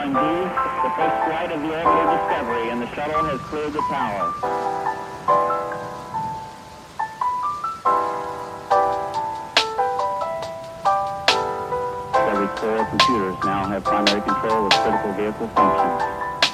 R&D, the first flight of the orbital Discovery, and the shuttle has cleared the tower. Discovery's core computers now have primary control of critical vehicle functions.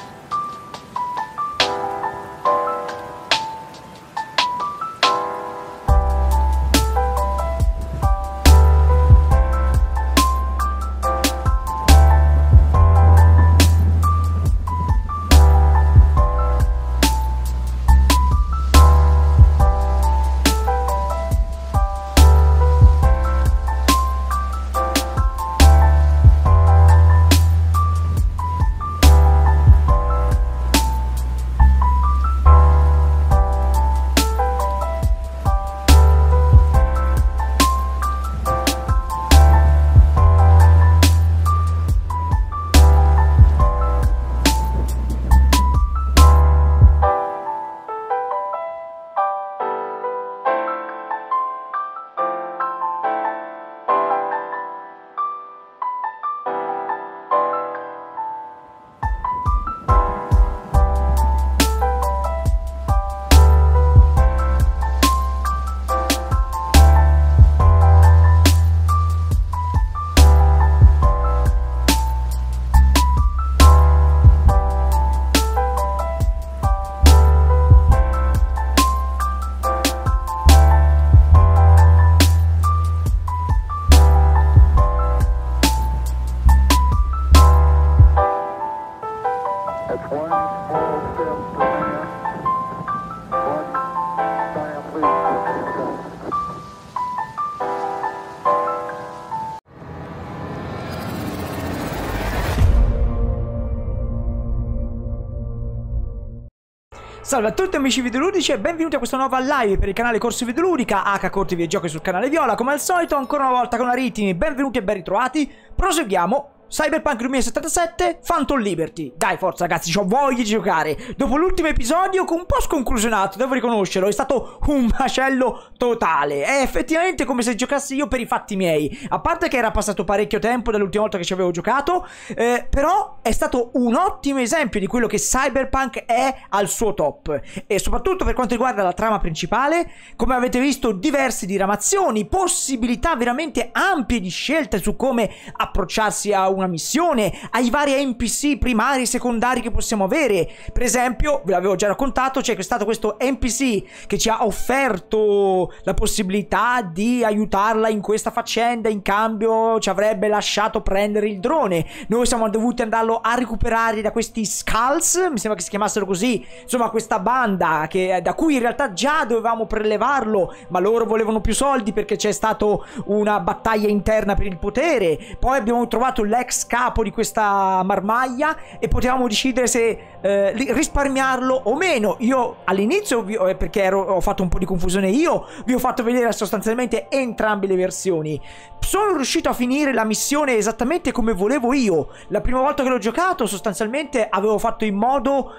Salve a tutti amici videoludici e benvenuti a questa nuova live per il canale Corsi Videoludica, Corti Videogiochi sul canale Viola. Come al solito, ancora una volta con Aritimi, benvenuti e ben ritrovati. Proseguiamo. Cyberpunk 2077, Phantom Liberty. Dai, forza ragazzi, ho voglia di giocare. Dopo l'ultimo episodio, un po' sconclusionato, devo riconoscerlo, è stato un macello totale. È effettivamente come se giocassi io per i fatti miei. A parte che era passato parecchio tempo dall'ultima volta che ci avevo giocato, però è stato un ottimo esempio di quello che Cyberpunk è al suo top. E soprattutto per quanto riguarda la trama principale, come avete visto, diverse diramazioni, possibilità veramente ampie di scelte su come approcciarsi a una missione, ai vari NPC primari e secondari che possiamo avere. Per esempio, ve l'avevo già raccontato, c'è stato questo NPC che ci ha offerto la possibilità di aiutarla in questa faccenda, in cambio ci avrebbe lasciato prendere il drone. Noi siamo dovuti andarlo a recuperare da questi Skulls, mi sembra che si chiamassero così, insomma questa banda da cui in realtà già dovevamo prelevarlo, ma loro volevano più soldi perché c'è stata una battaglia interna per il potere. Poi abbiamo trovato l'ex capo di questa marmaglia e potevamo decidere se risparmiarlo o meno. Io all'inizio, perché ho fatto un po' di confusione, io vi ho fatto vedere sostanzialmente entrambe le versioni. Sono riuscito a finire la missione esattamente come volevo io. La prima volta che l'ho giocato sostanzialmente avevo fatto in modo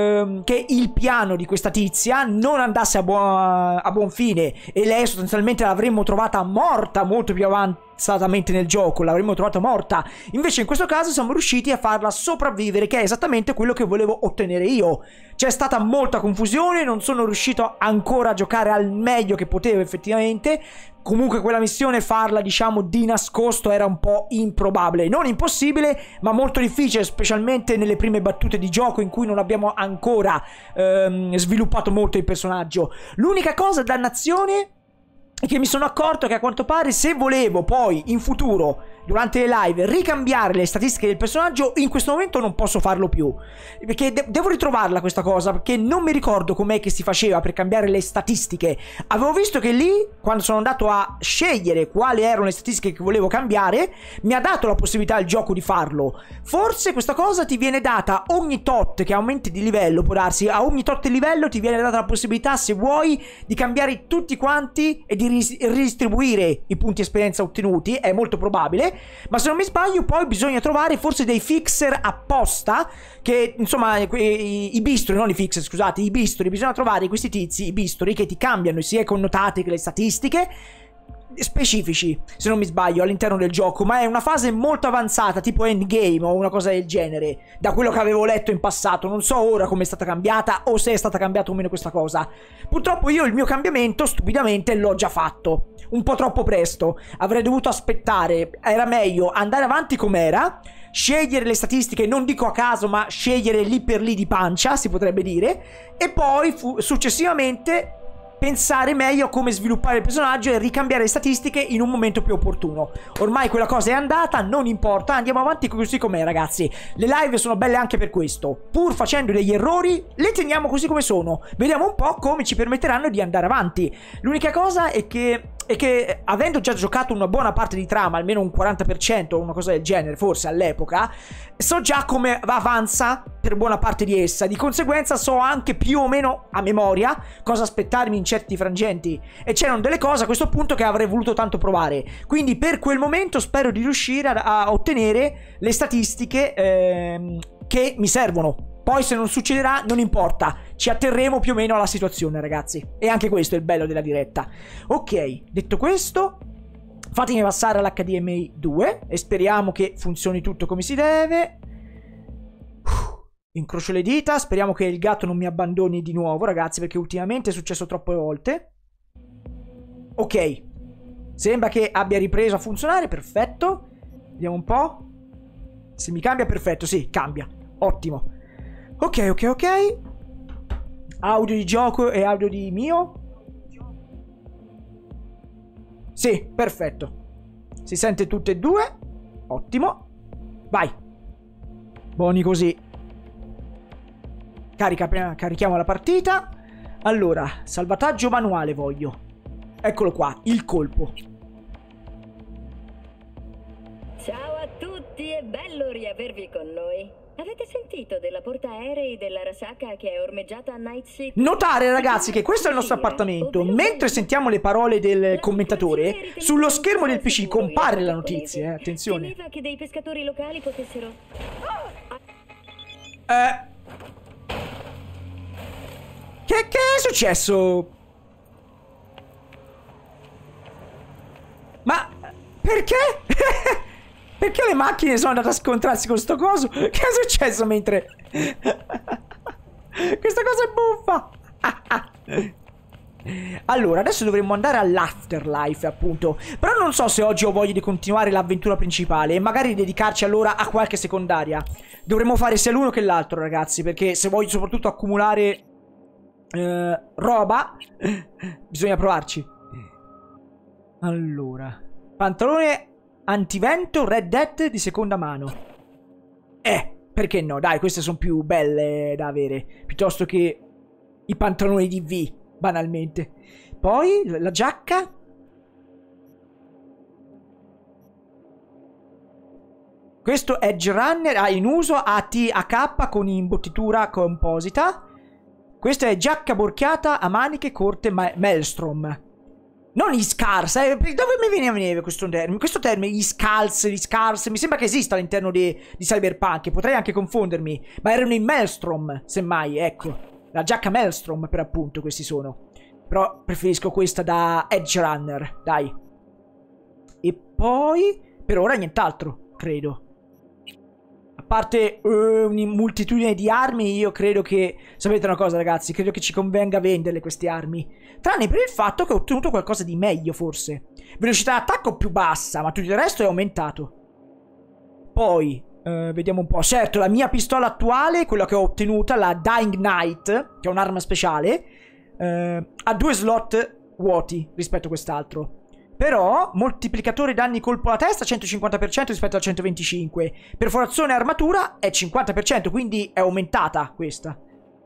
che il piano di questa tizia non andasse a buon fine e lei sostanzialmente l'avremmo trovata morta molto più avanzatamente nel gioco, l'avremmo trovata morta. Invece in questo caso siamo riusciti a farla sopravvivere, che è esattamente quello che volevo ottenere io. C'è stata molta confusione, non sono riuscito ancora a giocare al meglio che potevo effettivamente. Comunque quella missione, farla diciamo di nascosto, era un po' improbabile. Non impossibile, ma molto difficile, specialmente nelle prime battute di gioco in cui non abbiamo ancora sviluppato molto il personaggio. L'unica cosa, dannazione, è che mi sono accorto che a quanto pare, se volevo poi in futuro durante le live ricambiare le statistiche del personaggio, in questo momento non posso farlo più, perché devo ritrovarla questa cosa, perché non mi ricordo com'è che si faceva per cambiare le statistiche. Avevo visto che lì, quando sono andato a scegliere quali erano le statistiche che volevo cambiare, mi ha dato la possibilità al gioco di farlo. Forse questa cosa ti viene data ogni tot che aumenti di livello, può darsi, a ogni tot livello ti viene data la possibilità, se vuoi, di cambiare tutti quanti e di ridistribuire i punti esperienza ottenuti. È molto probabile. Ma se non mi sbaglio poi bisogna trovare forse dei fixer apposta, che insomma i bisturi, non i fixer, scusate, i bisturi, bisogna trovare questi tizi, i bisturi, che ti cambiano sia i connotati che le statistiche, specifici, se non mi sbaglio, all'interno del gioco, ma è una fase molto avanzata, tipo endgame o una cosa del genere, da quello che avevo letto in passato. Non so ora come è stata cambiata o se è stata cambiata o meno questa cosa. Purtroppo io il mio cambiamento, stupidamente, l'ho già fatto. Un po' troppo presto. Avrei dovuto aspettare. Era meglio andare avanti com'era, scegliere le statistiche, non dico a caso, ma scegliere lì per lì di pancia, si potrebbe dire, e poi successivamente pensare meglio a come sviluppare il personaggio e ricambiare le statistiche in un momento più opportuno. Ormai quella cosa è andata, non importa, andiamo avanti così com'è, ragazzi. Le live sono belle anche per questo. Pur facendo degli errori, le teniamo così come sono. Vediamo un po' come ci permetteranno di andare avanti. L'unica cosa è che avendo già giocato una buona parte di trama, almeno un 40% o una cosa del genere, forse all'epoca, so già come avanza per buona parte di essa. Di conseguenza so anche più o meno a memoria cosa aspettarmi in certi frangenti. E c'erano delle cose a questo punto che avrei voluto tanto provare. Quindi per quel momento spero di riuscire a ottenere le statistiche che mi servono. Poi se non succederà non importa, ci atterremo più o meno alla situazione, ragazzi. E anche questo è il bello della diretta. Ok, detto questo, fatemi passare all'HDMI 2 e speriamo che funzioni tutto come si deve. Incrocio le dita, speriamo che il gatto non mi abbandoni di nuovo, ragazzi, perché ultimamente è successo troppe volte. Ok, sembra che abbia ripreso a funzionare, perfetto. Vediamo un po'. Se mi cambia, perfetto, sì, cambia. Ottimo. Ok. Audio di gioco e audio di mio. Sì, perfetto. Si sente tutte e due. Ottimo. Vai. Buoni così. Carichiamo la partita. Allora, salvataggio manuale voglio. Eccolo qua, il colpo. Ciao a tutti, è bello riavervi con noi. Avete sentito della portaerei della Arasaka che è ormeggiata a Night City? Notare, ragazzi, che questo è il nostro appartamento. Mentre sentiamo le parole del commentatore, sullo schermo del PC compare la notizia, attenzione. Temeva che dei pescatori locali potessero... Che è successo? Ma perché? Perché le macchine sono andate a scontrarsi con sto coso? Che è successo mentre... Questa cosa è buffa. Allora, adesso dovremmo andare all'Afterlife, appunto. Però non so se oggi ho voglia di continuare l'avventura principale e magari dedicarci allora a qualche secondaria. Dovremmo fare sia l'uno che l'altro, ragazzi, perché se voglio soprattutto accumulare roba, bisogna provarci. Allora, pantalone antivento Red Dead di seconda mano. Perché no? Dai, queste sono più belle da avere piuttosto che i pantaloni di V, banalmente. Poi la giacca. Questo Edge Runner in uso ATAK con imbottitura composita. Questa è giacca borchiata a maniche corte Maelstrom. Non gli scars, dove mi viene questo termine? Questo termine, gli scars, mi sembra che esista all'interno di Cyberpunk, potrei anche confondermi, ma erano in Maelstrom, semmai, ecco. La giacca Maelstrom, per appunto, questi sono. Però preferisco questa da Edge Runner, dai. E poi, per ora nient'altro, credo. A parte una moltitudine di armi, io credo che... Sapete una cosa, ragazzi? Credo che ci convenga venderle queste armi. Tranne per il fatto che ho ottenuto qualcosa di meglio, forse. Velocità d'attacco più bassa, ma tutto il resto è aumentato. Poi, vediamo un po'. Certo, la mia pistola attuale, quella che ho ottenuta, la Dying Knight, che è un'arma speciale, ha 2 slot vuoti rispetto a quest'altro. Però, moltiplicatore danni colpo alla testa 150% rispetto al 125%. Perforazione armatura è 50%, quindi è aumentata questa.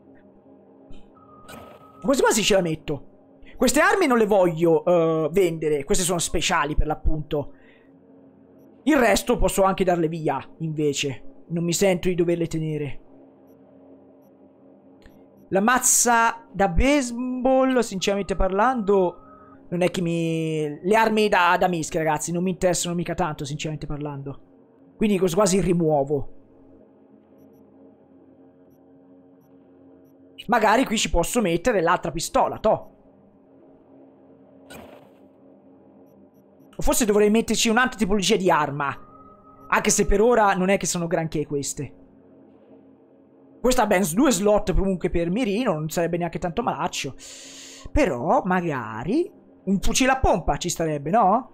Quasi quasi ce la metto. Queste armi non le voglio vendere, queste sono speciali per l'appunto. Il resto posso anche darle via, invece. Non mi sento di doverle tenere. La mazza da baseball, sinceramente parlando... Non è che mi... Le armi da mischia, ragazzi, non mi interessano mica tanto, sinceramente parlando. Quindi quasi rimuovo. Magari qui ci posso mettere l'altra pistola, toh. Forse dovrei metterci un'altra tipologia di arma. Anche se per ora non è che sono granché queste. Questa ha ben 2 slot comunque per mirino, non sarebbe neanche tanto malaccio. Però magari un fucile a pompa ci starebbe, no?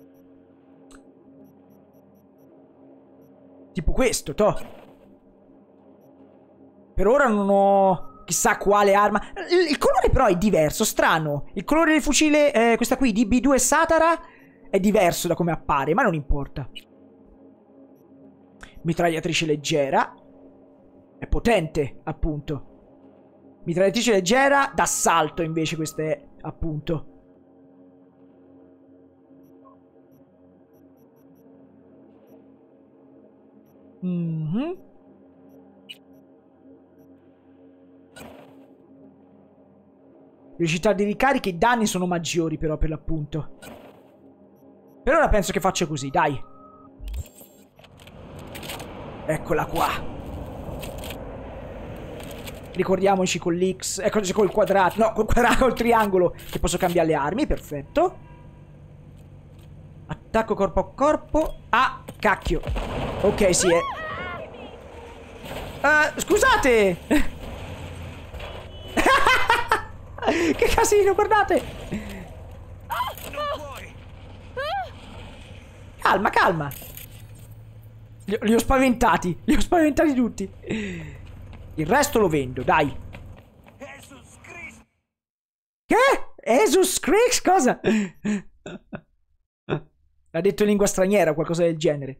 Tipo questo, toh. Per ora non ho chissà quale arma. Il colore però è diverso, strano. Il colore del fucile, questa qui, DB2 Satara, è diverso da come appare, ma non importa. Mitragliatrice leggera. È potente, appunto. Mitragliatrice leggera d'assalto, invece, questa è, appunto. Velocità di ricarica, i danni sono maggiori però per l'appunto. Per ora penso che faccia così, dai. Eccola qua. Ricordiamoci con l'X, eccoci col quadrato, no, col quadrato, col triangolo, che posso cambiare le armi, perfetto. Attacco corpo a corpo. Ah, cacchio. Ok, sì, scusate. Che casino, guardate. Calma, calma. Li ho spaventati. Li ho spaventati tutti. Il resto lo vendo, dai. Che? Jesus Christ? Cosa? L'ha detto in lingua straniera o qualcosa del genere.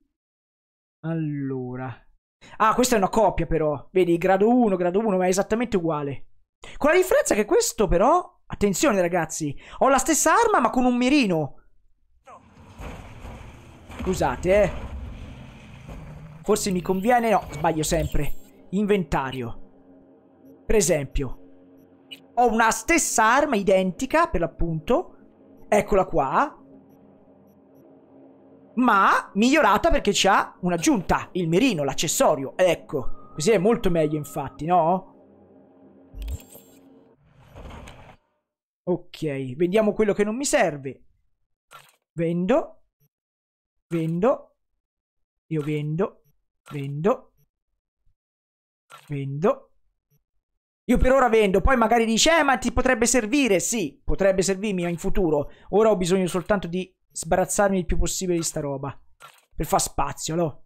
Allora. Ah, questa è una coppia però. Vedi, grado 1, ma è esattamente uguale. Con la differenza che questo però... Attenzione ragazzi. Ho la stessa arma ma con un mirino. Scusate, Forse mi conviene... No, sbaglio sempre. Inventario. Per esempio. Ho una stessa arma identica, per l'appunto. Eccola qua. Ma migliorata perché c'ha un'aggiunta. Il mirino, l'accessorio. Ecco. Così è molto meglio, infatti, no? Ok. Vendiamo quello che non mi serve. Vendo. Vendo. Io vendo. Vendo. Vendo. Io per ora vendo. Poi magari dice, ma ti potrebbe servire. Sì, potrebbe servirmi in futuro. Ora ho bisogno soltanto di sbarazzarmi il più possibile di sta roba. Per far spazio, no?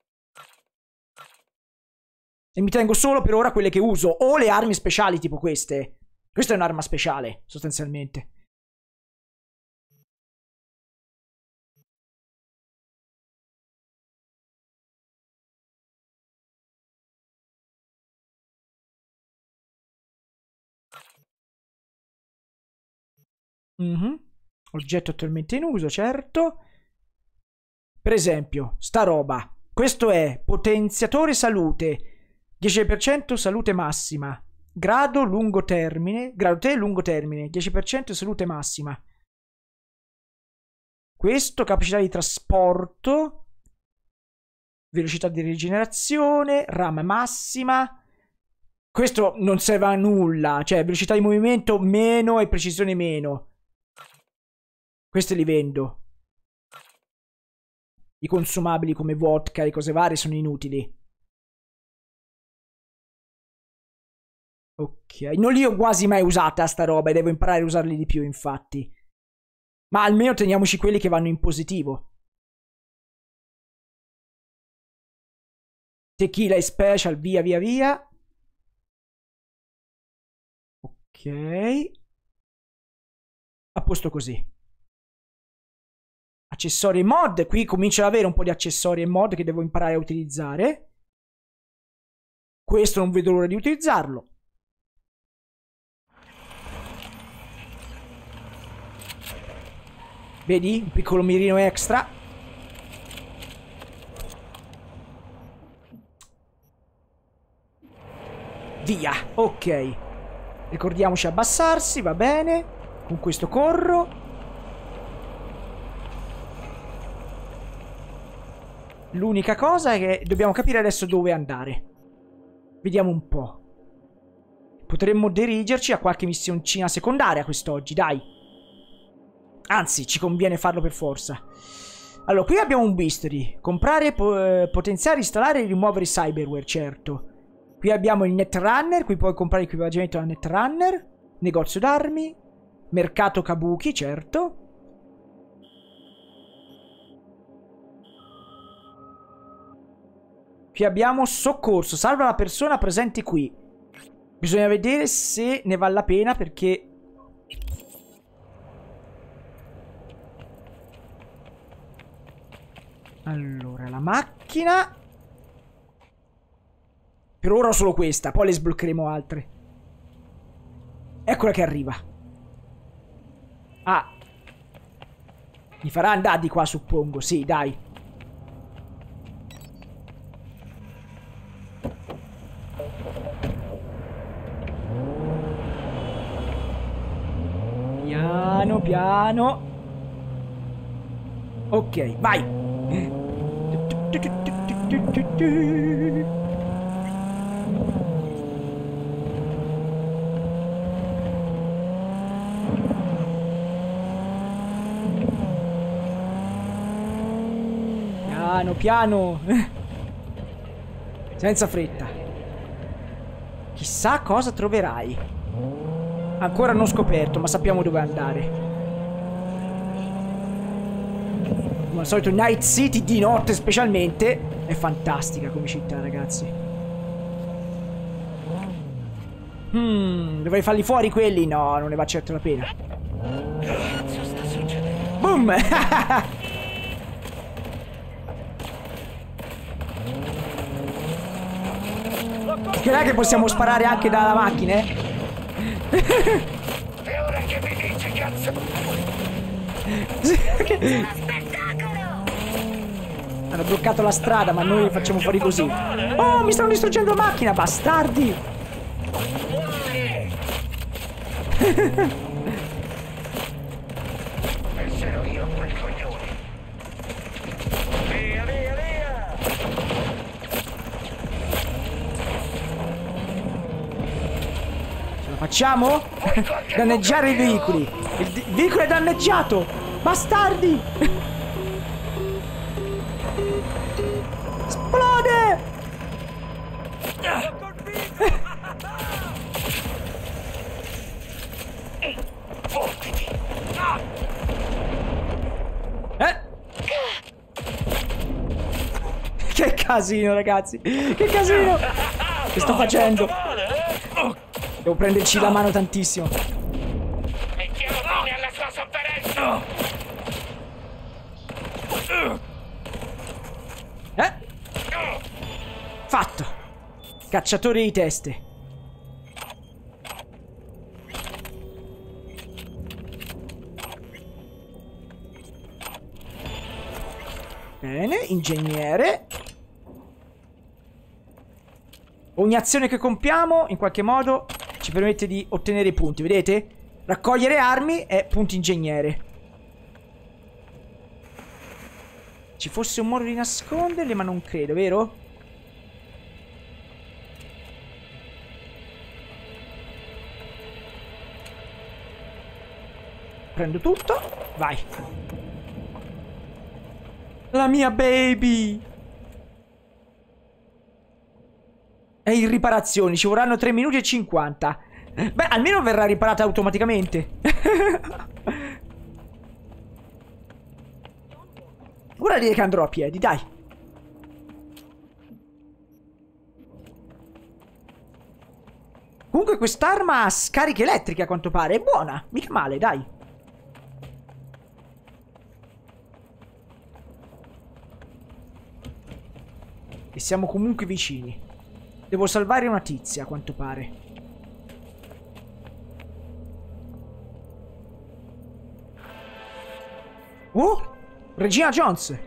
E mi tengo solo per ora quelle che uso. O le armi speciali tipo queste. Questa è un'arma speciale, sostanzialmente. Oggetto attualmente in uso, certo. Per esempio, sta roba. Questo è potenziatore salute. 10% salute massima. Grado lungo termine. Grado 3 lungo termine. 10% salute massima. Questo capacità di trasporto. Velocità di rigenerazione. RAM massima. Questo non serve a nulla. Cioè, velocità di movimento meno e precisione meno. Questi li vendo. I consumabili come vodka e cose varie sono inutili. Ok. Non li ho quasi mai usata sta roba e devo imparare a usarli di più, infatti. Ma almeno teniamoci quelli che vanno in positivo. Tequila e special, via via via. Ok. A posto così. Accessori e mod. Qui comincio ad avere un po' di accessori e mod che devo imparare a utilizzare. Questo non vedo l'ora di utilizzarlo. Vedi? Un piccolo mirino extra. Via. Ok. Ricordiamoci abbassarsi, va bene. Con questo corro. L'unica cosa è che dobbiamo capire adesso dove andare. Vediamo un po'. Potremmo dirigerci a qualche missioncina secondaria quest'oggi, dai. Anzi, ci conviene farlo per forza. Allora, qui abbiamo un bisturi. Comprare, potenziare, installare e rimuovere i cyberware, certo. Qui abbiamo il Netrunner, qui puoi comprare l'equipaggiamento da Netrunner. Negozio d'armi. Mercato Kabuki, certo. Qui abbiamo soccorso. Salva la persona presente qui. Bisogna vedere se ne vale la pena perché... Allora, la macchina... Per ora ho solo questa, poi le sbloccheremo altre. Eccola che arriva. Ah. Mi farà andare di qua, suppongo. Sì, dai. Piano, piano. Ok, vai. Piano, piano. Senza fretta. Chissà cosa troverai. Ancora non scoperto, ma sappiamo dove andare. Come al solito Night City di notte specialmente è fantastica come città, ragazzi. Dovrei farli fuori quelli? No, non ne va certo la pena. Cazzo sta succedendo? Boom! Che che possiamo sparare anche dalla macchina, eh? E ora che mi dici, cazzo? Hanno bloccato la strada, ma noi facciamo fuori così. Oh, mi stanno distruggendo la macchina, bastardi! Penserò io a quel coglione. Via, via, via! Ce la facciamo? Danneggiare i veicoli. Il veicolo è danneggiato! Bastardi! Esplode! Che casino, ragazzi! Che casino! Che sto facendo? Devo prenderci la mano tantissimo. Mettiamo fine alla sua sofferenza! Fatto! Cacciatore di teste. Bene, ingegnere. Ogni azione che compiamo, in qualche modo, ci permette di ottenere punti, vedete? Raccogliere armi è punti ingegnere. Ci fosse un modo di nasconderle, ma non credo, vero? Prendo tutto, vai. La mia baby. È in riparazioni, ci vorranno 3 minuti e 50. Beh, almeno verrà riparata automaticamente. Ora dire che andrò a piedi, dai. Comunque quest'arma ha scariche elettriche a quanto pare. È buona, mica male, dai. E siamo comunque vicini. Devo salvare una tizia, a quanto pare. Oh! Regina Jones!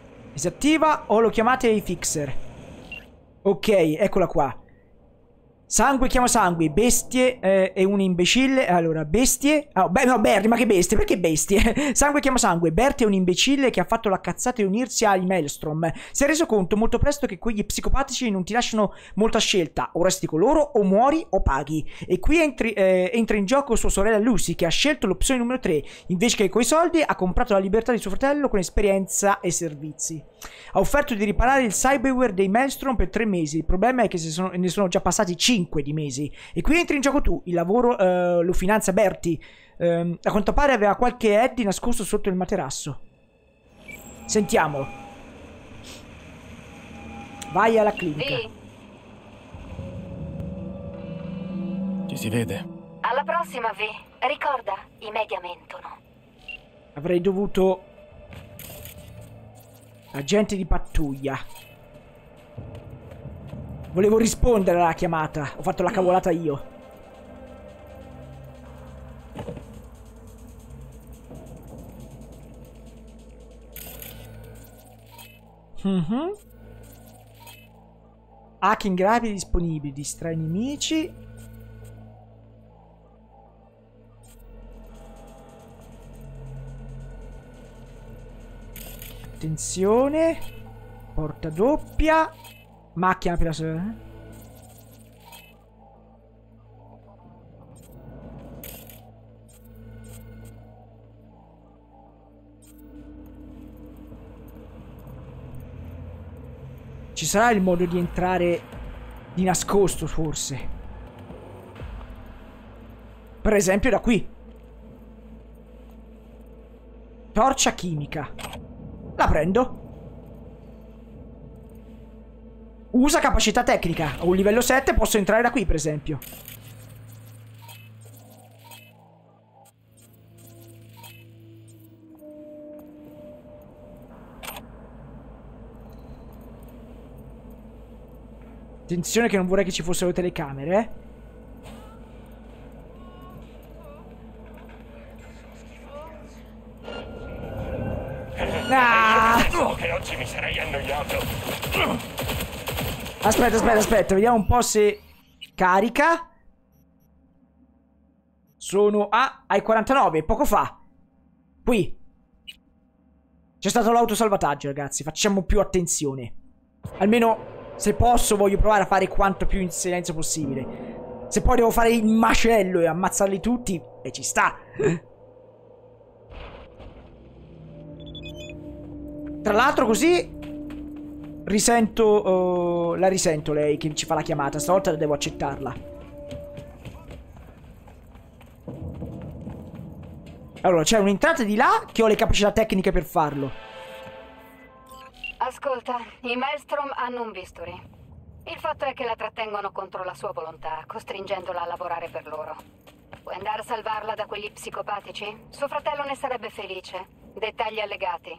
Disattiva o lo chiamate i fixer? Ok, eccola qua. Sangue chiama sangue, bestie e un imbecille. Allora, bestie. Oh, beh, no, Bertie, ma che bestie? Perché bestie? Sangue chiama sangue, Bertie è un imbecille che ha fatto la cazzata di unirsi ai Maelstrom. Si è reso conto molto presto che quegli psicopatici non ti lasciano molta scelta. O resti con loro, o muori, o paghi. E qui entra in gioco sua sorella Lucy, che ha scelto l'opzione numero 3. Invece che coi soldi, ha comprato la libertà di suo fratello con esperienza e servizi. Ha offerto di riparare il cyberware dei Maelstrom per 3 mesi. Il problema è che ne sono già passati 5 di mesi. E qui entri in gioco tu. Il lavoro lo finanzia Bertie. A quanto pare aveva qualche Eddie nascosto sotto il materasso. Sentiamolo. Vai alla clinica. Ci si vede. Alla prossima, V. Ricorda, i media mentono. Avrei dovuto... Agente di pattuglia. Volevo rispondere alla chiamata. Ho fatto la cavolata io. Hacking rapidi disponibili. Distrae nemici. Attenzione. Porta doppia. Macchina per la... Ci sarà il modo di entrare di nascosto, forse. Per esempio da qui. Torcia chimica. La prendo. Usa capacità tecnica. A un livello 7 posso entrare da qui, per esempio. Attenzione che non vorrei che ci fossero telecamere, eh. Ah! Che oggi mi sarei annoiato. Aspetta. Vediamo un po' se carica. Sono ai 49, poco fa. Qui. C'è stato l'autosalvataggio, ragazzi. Facciamo più attenzione. Almeno, se posso, voglio provare a fare quanto più in silenzio possibile. Se poi devo fare il macello e ammazzarli tutti, ci sta. Tra l'altro così risento, la risento lei che ci fa la chiamata. Stavolta devo accettarla. Allora, c'è un'entrata di là che ho le capacità tecniche per farlo. Ascolta, i Maelstrom hanno un bisturi. Il fatto è che la trattengono contro la sua volontà, costringendola a lavorare per loro. Puoi andare a salvarla da quegli psicopatici? Suo fratello ne sarebbe felice. Dettagli allegati.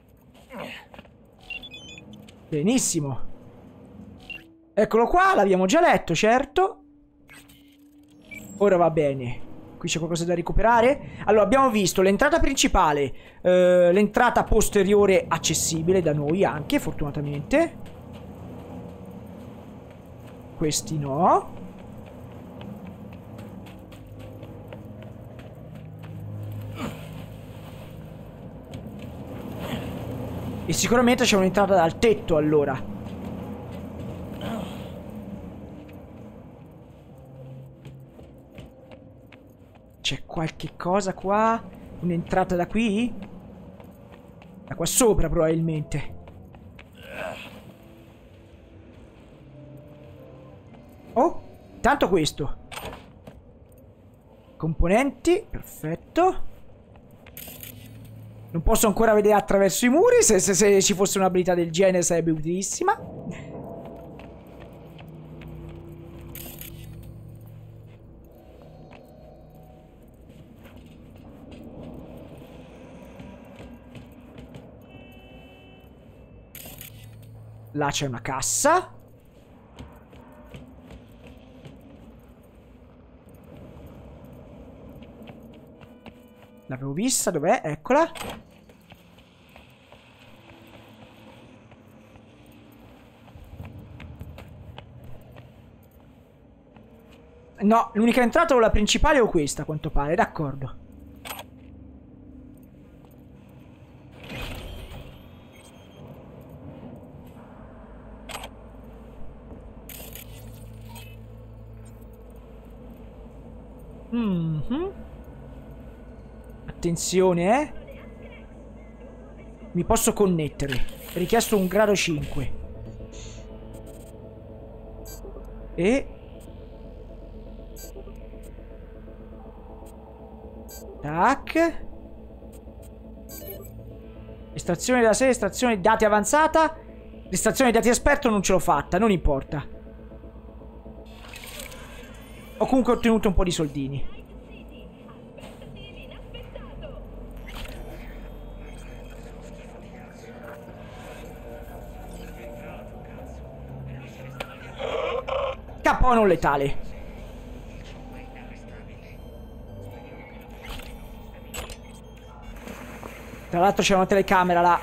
Benissimo. Eccolo qua, l'abbiamo già letto, certo. Ora va bene. Qui c'è qualcosa da recuperare. Allora, abbiamo visto l'entrata principale, l'entrata posteriore accessibile da noi anche, fortunatamente. Questi no. E sicuramente c'è un'entrata dal tetto, allora. C'è qualche cosa qua? Un'entrata da qui? Da qua sopra, probabilmente. Oh, tanto questo. Componenti, perfetto. Non posso ancora vedere attraverso i muri. Se ci fosse un'abilità del genere sarebbe utilissima. Là c'è una cassa. L'avevo vista, dov'è? Eccola. No, l'unica entrata o la principale o questa, a quanto pare, d'accordo. Attenzione, mi posso connettere. Richiesto un grado 5. E... tac. Estrazione della sede, estrazione dati avanzata. L'estrazione dati esperto non ce l'ho fatta, non importa. Ho comunque ottenuto un po' di soldini. KO non letale. Tra l'altro c'è una telecamera là.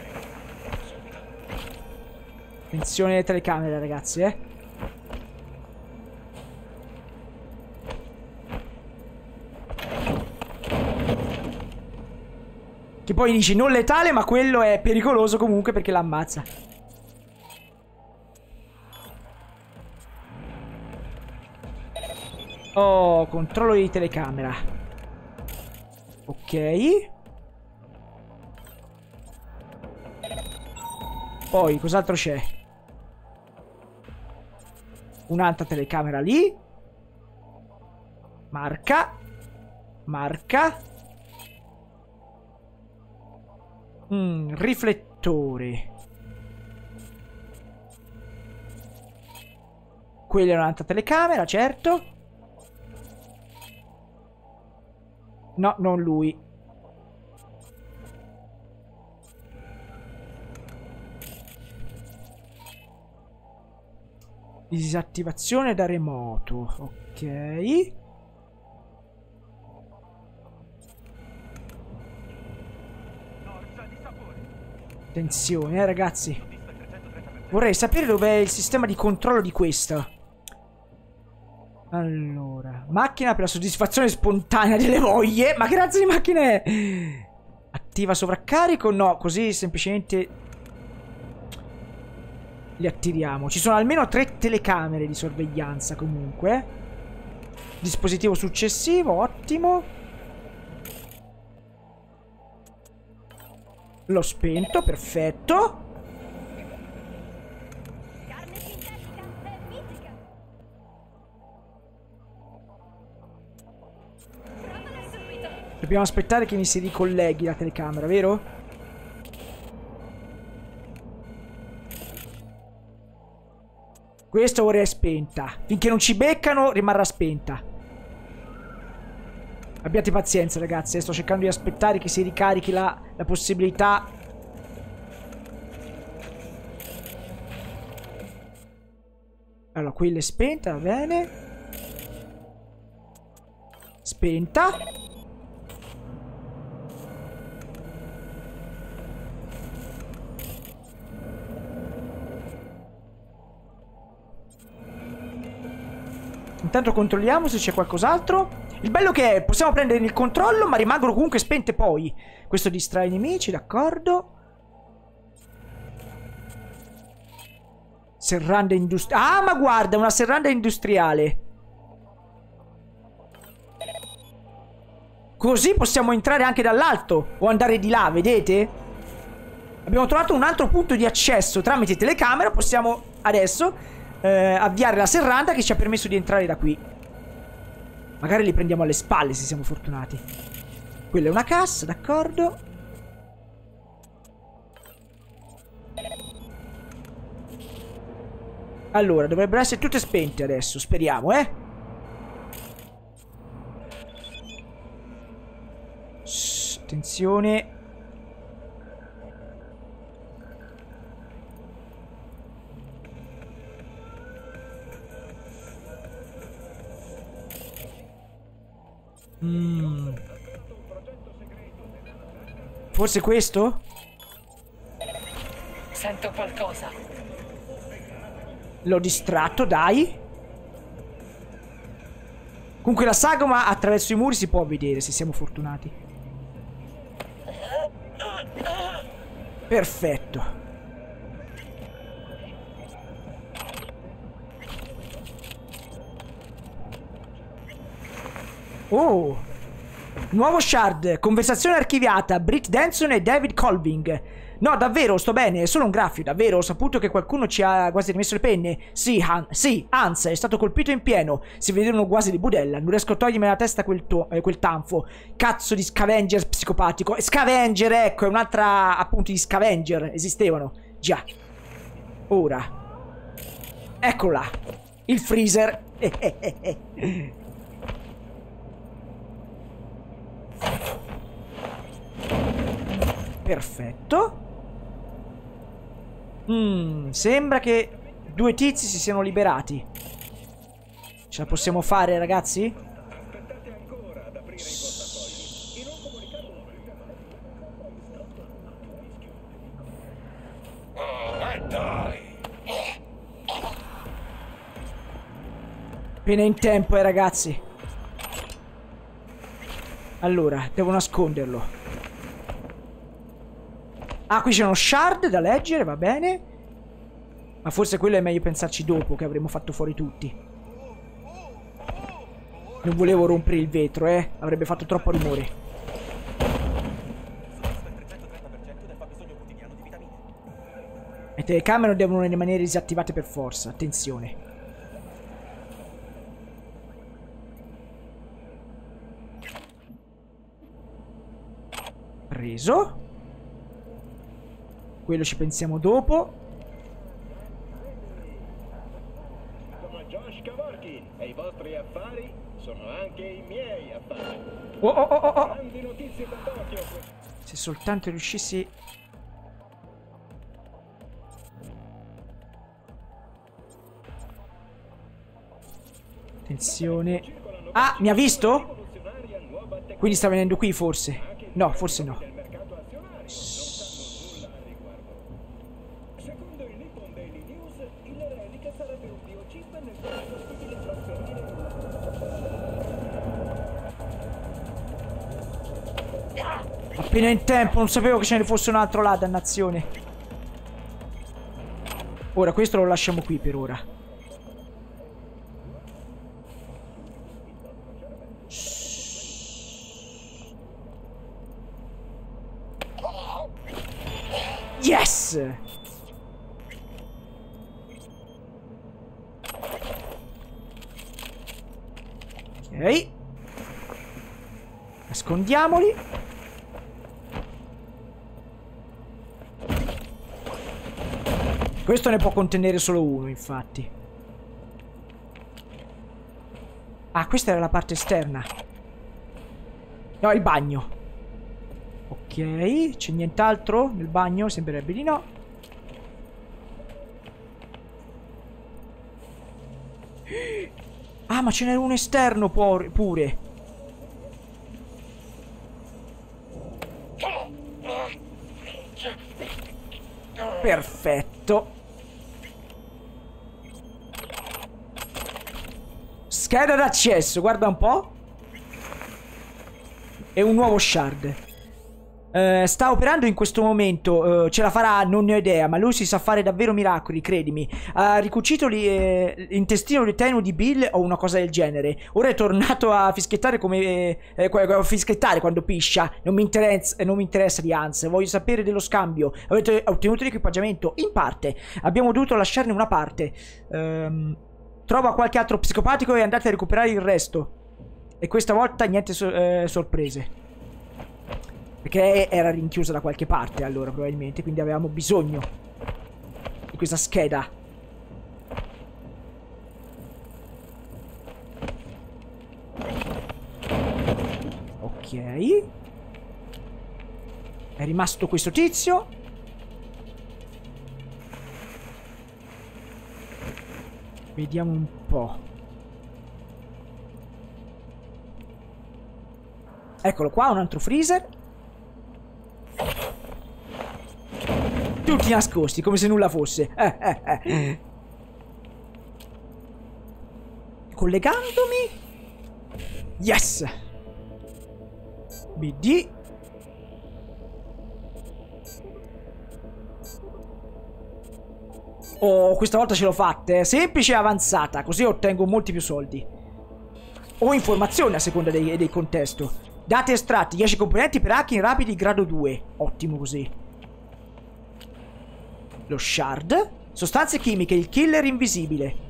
Attenzione alle telecamere, ragazzi, Che poi dici non letale, ma quello è pericoloso comunque perché l'ammazza. Oh, controllo di telecamera. Ok. Poi, cos'altro c'è? Un'altra telecamera lì. Marca. Marca. Riflettore. Quella è un'altra telecamera, certo. No, non lui. Disattivazione da remoto. Ok. Attenzione, ragazzi. Vorrei sapere dov'è il sistema di controllo di questa. Allora, macchina per la soddisfazione spontanea delle voglie. Ma che razza di macchina è? Attiva sovraccarico? No, così semplicemente li attiriamo. Ci sono almeno 3 telecamere di sorveglianza comunque. Dispositivo successivo, ottimo. L'ho spento, perfetto. Dobbiamo aspettare che mi si ricolleghi la telecamera, vero? Questa ora è spenta. Finché non ci beccano rimarrà spenta. Abbiate pazienza, ragazzi, sto cercando di aspettare che si ricarichi la possibilità. Allora, quella è spenta, va bene. Spenta. Intanto controlliamo se c'è qualcos'altro. Il bello che è, possiamo prendere il controllo, ma rimangono comunque spente poi. Questo distrae i nemici, d'accordo. Serranda industriale. Ah, ma guarda, una serranda industriale. Così possiamo entrare anche dall'alto. O andare di là, vedete? Abbiamo trovato un altro punto di accesso. Tramite telecamera possiamo adesso avviare la serranda che ci ha permesso di entrare da qui. Magari li prendiamo alle spalle se siamo fortunati. Quella è una cassa, d'accordo. Allora, dovrebbero essere tutte spente adesso, speriamo, attenzione. Forse questo? Sento qualcosa. L'ho distratto, dai. Comunque la sagoma attraverso i muri si può vedere, se siamo fortunati. Perfetto. Oh, nuovo shard. Conversazione archiviata. Britt Denson e David Colving. No, davvero, sto bene, è solo un graffio, davvero, ho saputo che qualcuno ci ha quasi rimesso le penne. Sì, Hans è stato colpito in pieno. Si vedono quasi di budella. Non riesco a togliermi dalla testa quel tanfo. Cazzo di scavenger psicopatico. Scavenger, ecco, è un'altra appunto di scavenger. Esistevano. Già. Ora. Eccolo là. Il freezer. Perfetto. Sembra che 2 tizi si siano liberati. Ce la possiamo fare, ragazzi? Appena in tempo, ragazzi. Allora, devo nasconderlo. Ah, qui c'è uno shard da leggere, va bene. Ma forse quello è meglio pensarci dopo, che avremmo fatto fuori tutti. Non volevo rompere il vetro, avrebbe fatto troppo rumore. Le telecamere devono rimanere disattivate per forza, attenzione. Preso. Quello ci pensiamo dopo. Sono Josh Kavorky e i vostri affari sono anche i miei affari. Oh. Grandi notizie da Tokyo. Se soltanto riuscissi... Attenzione. Ah, mi ha visto? Quindi sta venendo qui forse. No, forse no. Appena in tempo, non sapevo che ce ne fosse un altro là, dannazione. Ora questo lo lasciamo qui per ora. Yes! Ok. Nascondiamoli. Questo ne può contenere solo uno, infatti. Ah, questa era la parte esterna. No, il bagno. Ok, c'è nient'altro nel bagno? Sembrerebbe di no. Ah, ma ce n'era un esterno pure. Perfetto. Scheda d'accesso, guarda un po'. E un nuovo shard. Sta operando in questo momento. Ce la farà, non ne ho idea. Ma lui si sa fare davvero miracoli, credimi. Ha ricucito l'intestino tenue di Bill o una cosa del genere. Ora è tornato a fischiettare come fischiettare quando piscia. Non mi interessa di Hans. Voglio sapere dello scambio. Avete ottenuto l'equipaggiamento? In parte. Abbiamo dovuto lasciarne una parte. Trova qualche altro psicopatico e andate a recuperare il resto. E questa volta niente sorprese. Perché era rinchiusa da qualche parte, allora, probabilmente. Quindi avevamo bisogno di questa scheda. Ok. È rimasto questo tizio. Vediamo un po'. Eccolo qua, un altro freezer. Tutti nascosti, come se nulla fosse. Collegandomi. Yes! BD. Oh, questa volta ce l'ho fatta. Semplice e avanzata, così ottengo molti più soldi. O informazioni a seconda del contesto. Dati estratti, 10 componenti per hacking rapidi grado 2. Ottimo così. Lo shard. Sostanze chimiche, il killer invisibile.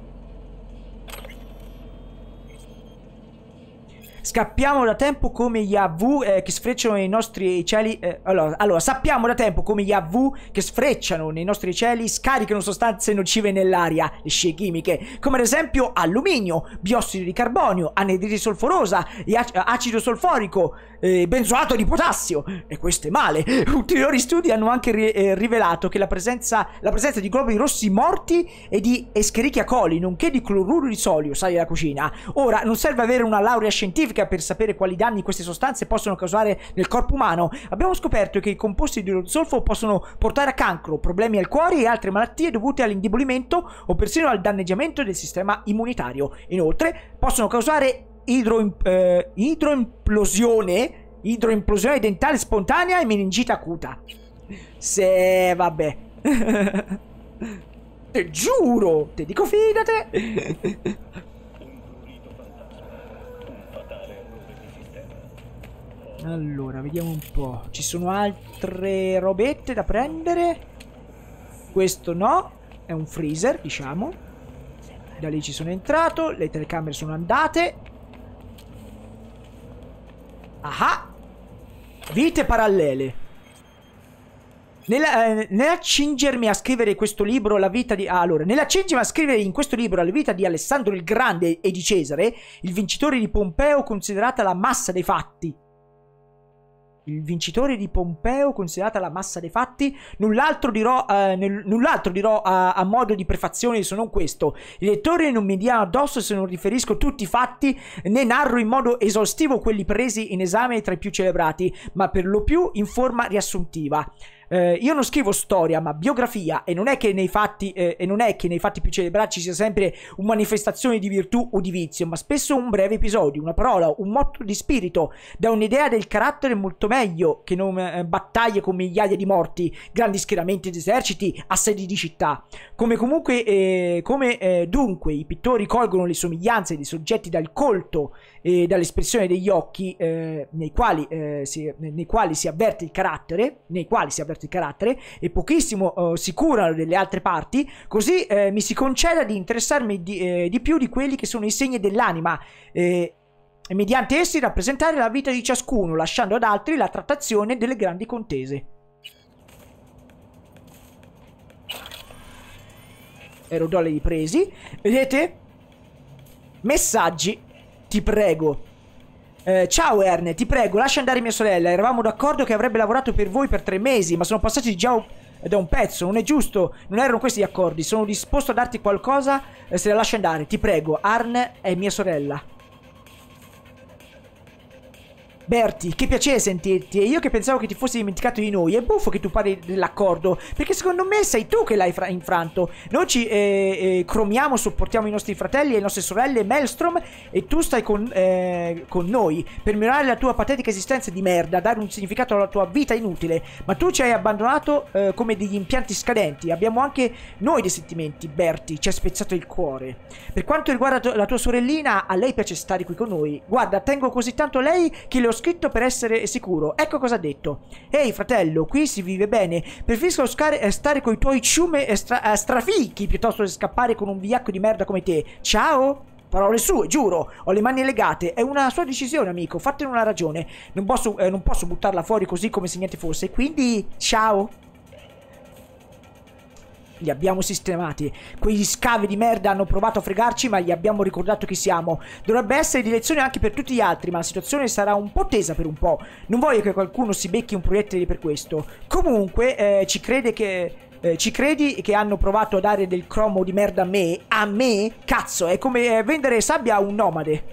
Scappiamo da tempo come gli AV che sfrecciano nei nostri cieli. Allora, sappiamo da tempo come gli AV che sfrecciano nei nostri cieli scaricano sostanze nocive nell'aria, le scie chimiche, come ad esempio alluminio, biossido di carbonio, anidride solforosa, acido solforico, benzoato di potassio. E questo è male. Ulteriori studi hanno anche rivelato che la presenza di globuli rossi morti e di Escherichia coli, nonché di cloruro di sodio, sale della cucina. Ora, non serve avere una laurea scientifica per sapere quali danni queste sostanze possono causare nel corpo umano. Abbiamo scoperto che i composti dello zolfo possono portare a cancro, problemi al cuore e altre malattie dovute all'indebolimento o persino al danneggiamento del sistema immunitario. Inoltre, possono causare idroimplosione dentale spontanea e meningite acuta. Se vabbè. Te giuro, te dico fidate. Allora, vediamo un po'. Ci sono altre robette da prendere. Questo no. È un freezer, diciamo. Da lì ci sono entrato. Le telecamere sono andate. Ah! Vite parallele. Nell'accingermi a scrivere questo libro la vita di... nell'accingermi a scrivere in questo libro la vita di Alessandro il Grande e di Cesare, il vincitore di Pompeo considerata la massa dei fatti. Il vincitore di Pompeo, considerata la massa dei fatti, null'altro dirò a modo di prefazione se non questo. I lettori non mi diano addosso se non riferisco tutti i fatti, né narro in modo esaustivo quelli presi in esame tra i più celebrati, ma per lo più in forma riassuntiva. Io non scrivo storia, ma biografia, e non è che nei fatti più celebrati ci sia sempre una manifestazione di virtù o di vizio, ma spesso un breve episodio, una parola, un motto di spirito, da un'idea del carattere molto meglio che non battaglie con migliaia di morti, grandi schieramenti di eserciti, assedi di città. Dunque i pittori colgono le somiglianze dei soggetti dal colto e dall'espressione degli occhi nei quali si avverte il carattere, e pochissimo si curano delle altre parti, così mi si conceda di interessarmi di più di quelli che sono i segni dell'anima e mediante essi rappresentare la vita di ciascuno, lasciando ad altri la trattazione delle grandi contese. Dollari presi. Vedete? Messaggi. Ti prego. Ciao Erne, ti prego, lascia andare mia sorella. Eravamo d'accordo che avrebbe lavorato per voi per 3 mesi, ma sono passati già da un pezzo. Non è giusto, non erano questi gli accordi. Sono disposto a darti qualcosa se la lasci andare. Ti prego, Arne è mia sorella. Berti, che piacere sentirti. E io che pensavo che ti fossi dimenticato di noi. È buffo che tu parli dell'accordo, perché secondo me sei tu che l'hai infranto. Noi ci cromiamo, sopportiamo i nostri fratelli e le nostre sorelle Maelstrom, e tu stai con noi per migliorare la tua patetica esistenza di merda, dare un significato alla tua vita inutile. Ma tu ci hai abbandonato come degli impianti scadenti. Abbiamo anche noi dei sentimenti, Berti. Ci ha spezzato il cuore. Per quanto riguarda la tua sorellina, a lei piace stare qui con noi. Guarda, tengo così tanto a lei che le ho scritto per essere sicuro. Ecco cosa ha detto. Ehi fratello, qui si vive bene. Preferisco stare con i tuoi ciume strafichi piuttosto che scappare con un vigliacco di merda come te. Ciao. Parole sue, giuro. Ho le mani legate. È una sua decisione, amico. Fattene una ragione. Non posso buttarla fuori così come se niente fosse. Quindi, ciao. Li abbiamo sistemati. Quegli scavi di merda hanno provato a fregarci, ma gli abbiamo ricordato chi siamo. Dovrebbe essere di lezione anche per tutti gli altri, ma la situazione sarà un po' tesa per un po'. Non voglio che qualcuno si becchi un proiettile per questo. Comunque, ci credi che hanno provato a dare del cromo di merda a me? A me? Cazzo, è come vendere sabbia a un nomade.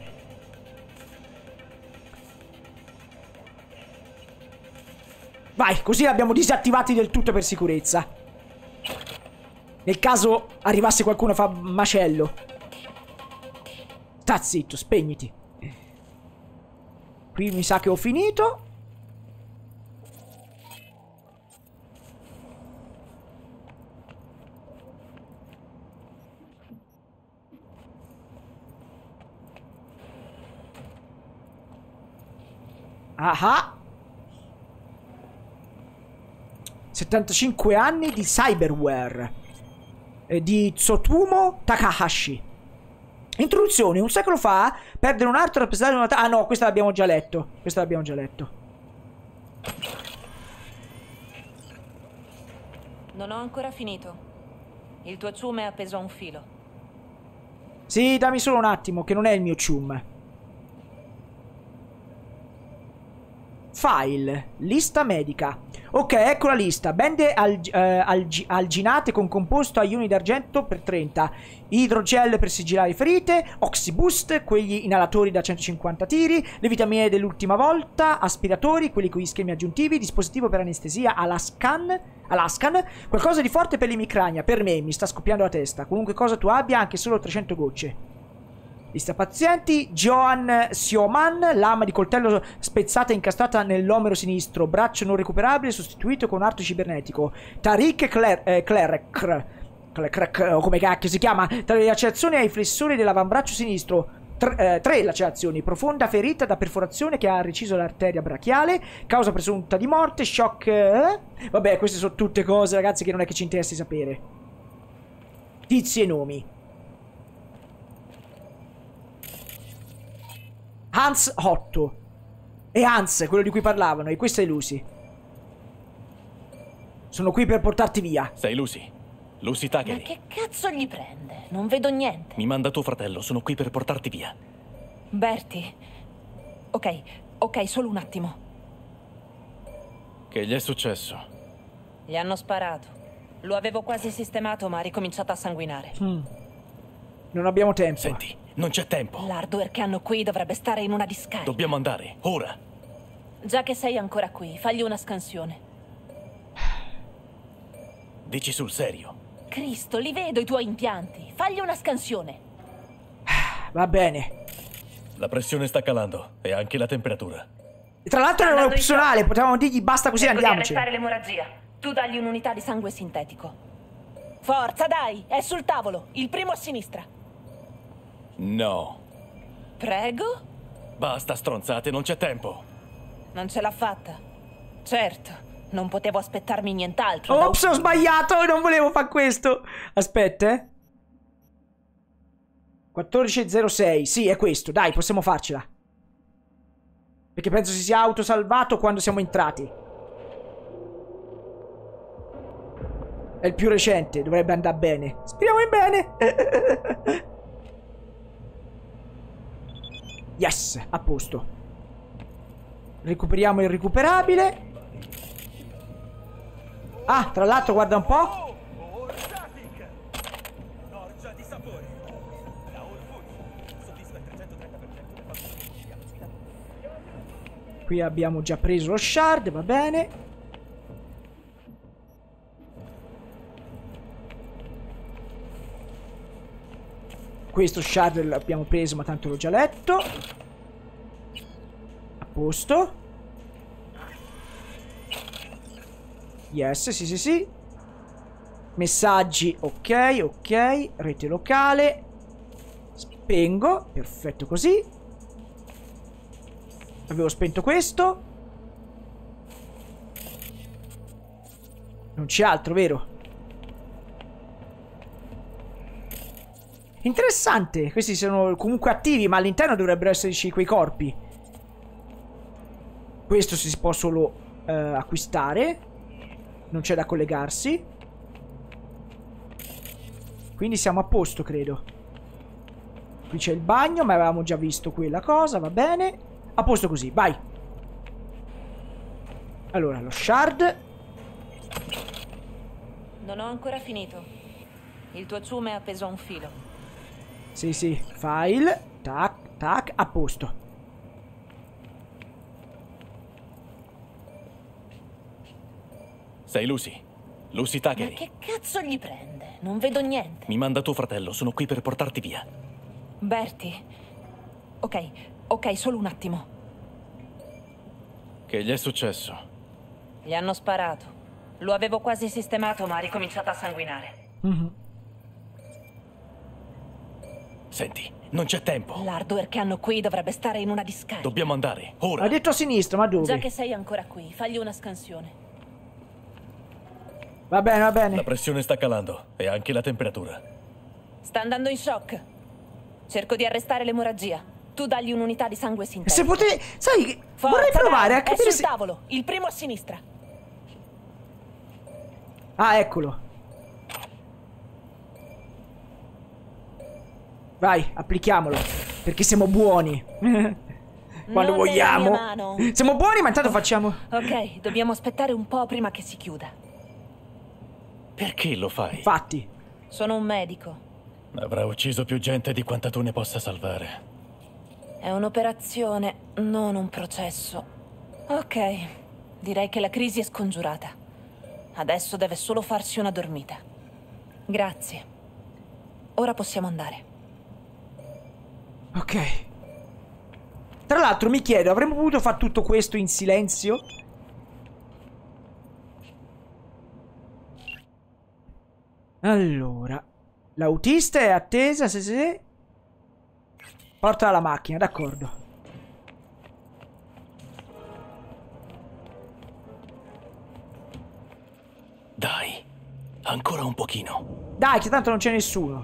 Vai, così l'abbiamo disattivati del tutto per sicurezza. Nel caso arrivasse qualcuno a far macello. Sta zitto, spegniti. Qui mi sa che ho finito. Ah, 75 anni di cyberware di Tsutomu Takahashi. Introduzione: un secolo fa perdere un arto rappresentava una... Ah no, questa l'abbiamo già letto. Questa l'abbiamo già letto. Non ho ancora finito. Il tuo ciume è appeso a un filo. Sì, dammi solo un attimo, che non è il mio cium. File, lista medica. Ok, ecco la lista. Bende alginate con composto a ioni d'argento per 30, idrogel per sigillare ferite, oxyboost, quegli inalatori da 150 tiri, le vitamine dell'ultima volta, aspiratori, quelli con gli schemi aggiuntivi, dispositivo per anestesia Alaskan, qualcosa di forte per l'emicrania. Per me, mi sta scoppiando la testa. Qualunque cosa tu abbia, anche solo 300 gocce. Lista pazienti: Johan Sioman, lama di coltello spezzata e incastrata nell'omero sinistro, braccio non recuperabile sostituito con arto cibernetico. Tariq Clerc, o come cacchio si chiama, tra le lacerazioni ai flessori dell'avambraccio sinistro. 3 lacerazioni, profonda ferita da perforazione che ha reciso l'arteria brachiale, causa presunta di morte, shock... Vabbè, queste sono tutte cose, ragazzi, che non è che ci interessi sapere. Tizi e nomi. Hans Otto. E Hans, quello di cui parlavano, e questa è Lucy. Sono qui per portarti via. Sei Lucy. Lucy Tagheri. Ma che cazzo gli prende? Non vedo niente. Mi manda tuo fratello, sono qui per portarti via. Bertie. Ok, solo un attimo. Che gli è successo? Gli hanno sparato. Lo avevo quasi sistemato, ma ha ricominciato a sanguinare. Non abbiamo tempo. Senti, non c'è tempo. L'hardware che hanno qui dovrebbe stare in una discarica. Dobbiamo andare, ora. Già che sei ancora qui, fagli una scansione. Dici sul serio? Cristo, li vedo i tuoi impianti. Fagli una scansione. Va bene. La pressione sta calando e anche la temperatura. E tra l'altro era opzionale, potevamo dirgli basta così, andiamoci. Arrestare l'emorragia. Tu dagli un'unità di sangue sintetico. Forza, dai, è sul tavolo. Il primo a sinistra. No. Prego? Basta stronzate, non c'è tempo. Non ce l'ha fatta. Certo, non potevo aspettarmi nient'altro. Ops, ho sbagliato, non volevo fare questo. Aspetta, 14.06, sì, è questo, dai, possiamo farcela. Perché penso si sia autosalvato quando siamo entrati. È il più recente, dovrebbe andare bene. Speriamo in bene. Yes, a posto. Recuperiamo il recuperabile. Ah, tra l'altro, guarda un po'. Qui abbiamo già preso lo shard, va bene. Questo shard l'abbiamo preso, ma tanto l'ho già letto. A posto. Yes, sì. Messaggi, ok. Rete locale. Spengo, perfetto così. Avevo spento questo. Non c'è altro, vero? Interessante. Questi sono comunque attivi, ma all'interno dovrebbero esserci quei corpi. Questo si può solo acquistare. Non c'è da collegarsi. Quindi siamo a posto, credo. Qui c'è il bagno, ma avevamo già visto quella cosa, va bene. A posto così, vai. Allora, lo shard. Non ho ancora finito. Il tuo ciume è appeso a un filo. Sì, file. Tac, a posto. Sei Lucy. Lucy Tagheri. Ma che cazzo gli prende? Non vedo niente. Mi manda tuo fratello, sono qui per portarti via. Bertie. Ok, solo un attimo. Che gli è successo? Gli hanno sparato. Lo avevo quasi sistemato, ma ha ricominciato a sanguinare. Senti, non c'è tempo. L'hardware che hanno qui dovrebbe stare in una discarica. Dobbiamo andare, ora. Ha detto a sinistra, ma dove? Già che sei ancora qui, fagli una scansione. Va bene, va La bene. pressione sta calando e anche la temperatura. Sta andando in shock. Cerco di arrestare l'emorragia. Tu dagli un'unità di sangue sintetico. Se potevi... Sai, Forza, vorrei provare dai, a capire è sul se... tavolo, il primo a sinistra. Ah, eccolo. Vai, applichiamolo. Perché siamo buoni. Quando Non vogliamo. nella mia mano. Siamo buoni, ma intanto facciamo... Ok, dobbiamo aspettare un po' prima che si chiuda. Perché lo fai? Infatti. Sono un medico. Avrà ucciso più gente di quanta tu ne possa salvare. È un'operazione, non un processo. Ok, direi che la crisi è scongiurata. Adesso deve solo farsi una dormita. Grazie. Ora possiamo andare. Ok. Tra l'altro mi chiedo, avremmo potuto fare tutto questo in silenzio? Allora, l'autista è attesa, se. Porta alla macchina, d'accordo. Dai, ancora un pochino. Dai, che tanto non c'è nessuno.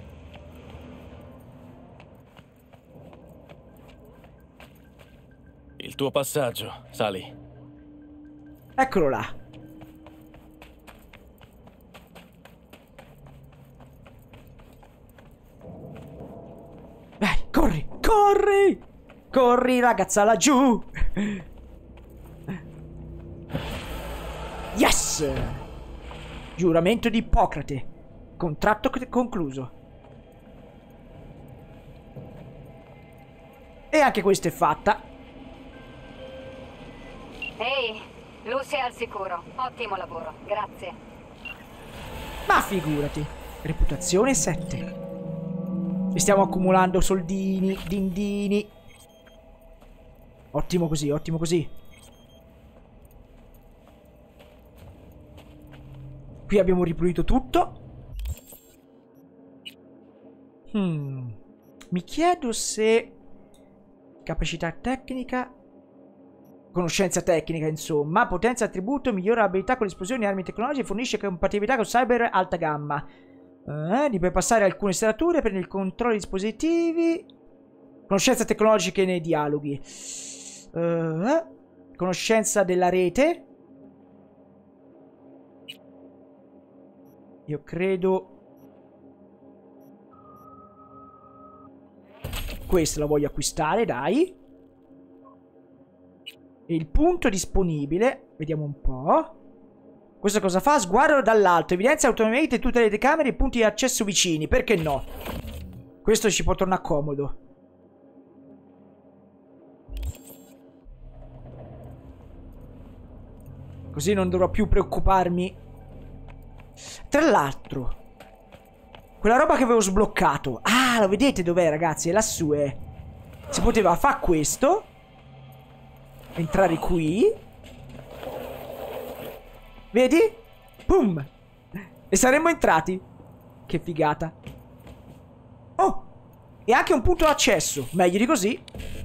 Il tuo passaggio, sali. Eccolo là. Vai, corri, corri! Corri, ragazza, laggiù! Yes! Giuramento di Ippocrate. Contratto concluso. E anche questa è fatta. Ehi, Lucy è al sicuro. Ottimo lavoro, grazie. Ma figurati. Reputazione 7. E stiamo accumulando soldini, dindini. Ottimo così, ottimo così. Qui abbiamo ripulito tutto. Mi chiedo se... Capacità tecnica... Conoscenza tecnica, insomma. Potenza attributo, migliora abilità con esplosioni e armi tecnologiche, fornisce compatibilità con cyber alta gamma. Di bypassare alcune serrature per il controllo dei dispositivi. Conoscenza tecnologiche nei dialoghi. Conoscenza della rete. Io credo... Questo la voglio acquistare, dai. E il punto disponibile. Vediamo un po'. Questo cosa fa? Sguardo dall'alto. Evidenzia autonomamente tutte le telecamere e punti di accesso vicini. Perché no? Questo ci può tornare comodo. Così non dovrò più preoccuparmi. Tra l'altro, quella roba che avevo sbloccato. Ah, lo vedete dov'è, ragazzi? È lassù, Si poteva fare questo. Entrare qui. Vedi? Boom. E saremmo entrati. Che figata. Oh. E anche un punto d'accesso. Meglio di così.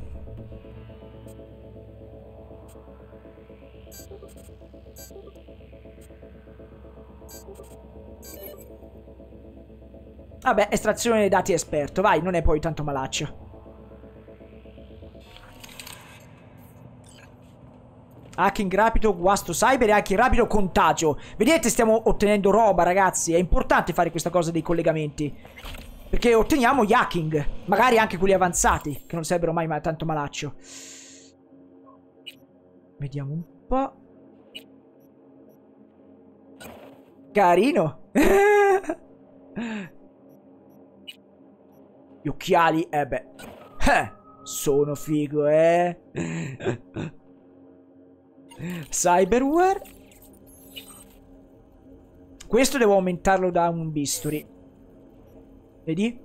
Vabbè, estrazione dei dati esperto. Vai, non è poi tanto malaccio. Hacking rapido, guasto cyber e hacking rapido, contagio. Vedete, stiamo ottenendo roba, ragazzi. È importante fare questa cosa dei collegamenti, perché otteniamo gli hacking. Magari anche quelli avanzati, che non sarebbero mai tanto malaccio. Vediamo un po'. Carino. Gli occhiali, beh. Sono figo, Cyberware. Questo devo aumentarlo da un bisturi. Vedi?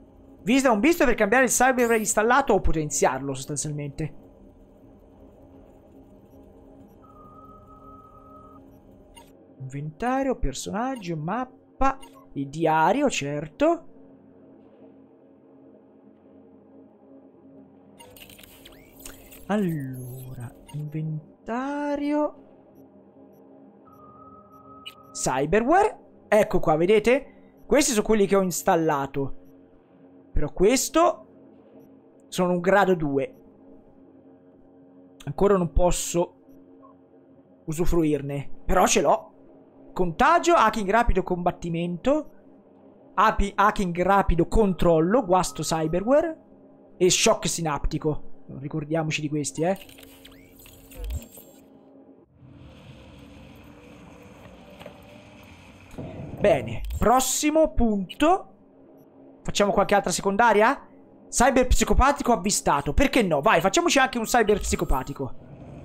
Visita un bisturi per cambiare il cyberware installato o potenziarlo sostanzialmente. Inventario, personaggio, mappa, il diario, certo. Allora, inventario. Cyberware. Ecco qua, vedete? Questi sono quelli che ho installato. Però questo sono un grado 2. Ancora non posso usufruirne. Però ce l'ho. Contagio, hacking rapido, combattimento, hacking rapido, controllo, guasto cyberware e shock sinaptico. Ricordiamoci di questi, Bene, prossimo punto. Facciamo qualche altra secondaria? Cyber psicopatico avvistato. Perché no? Vai, facciamoci anche un cyber psicopatico.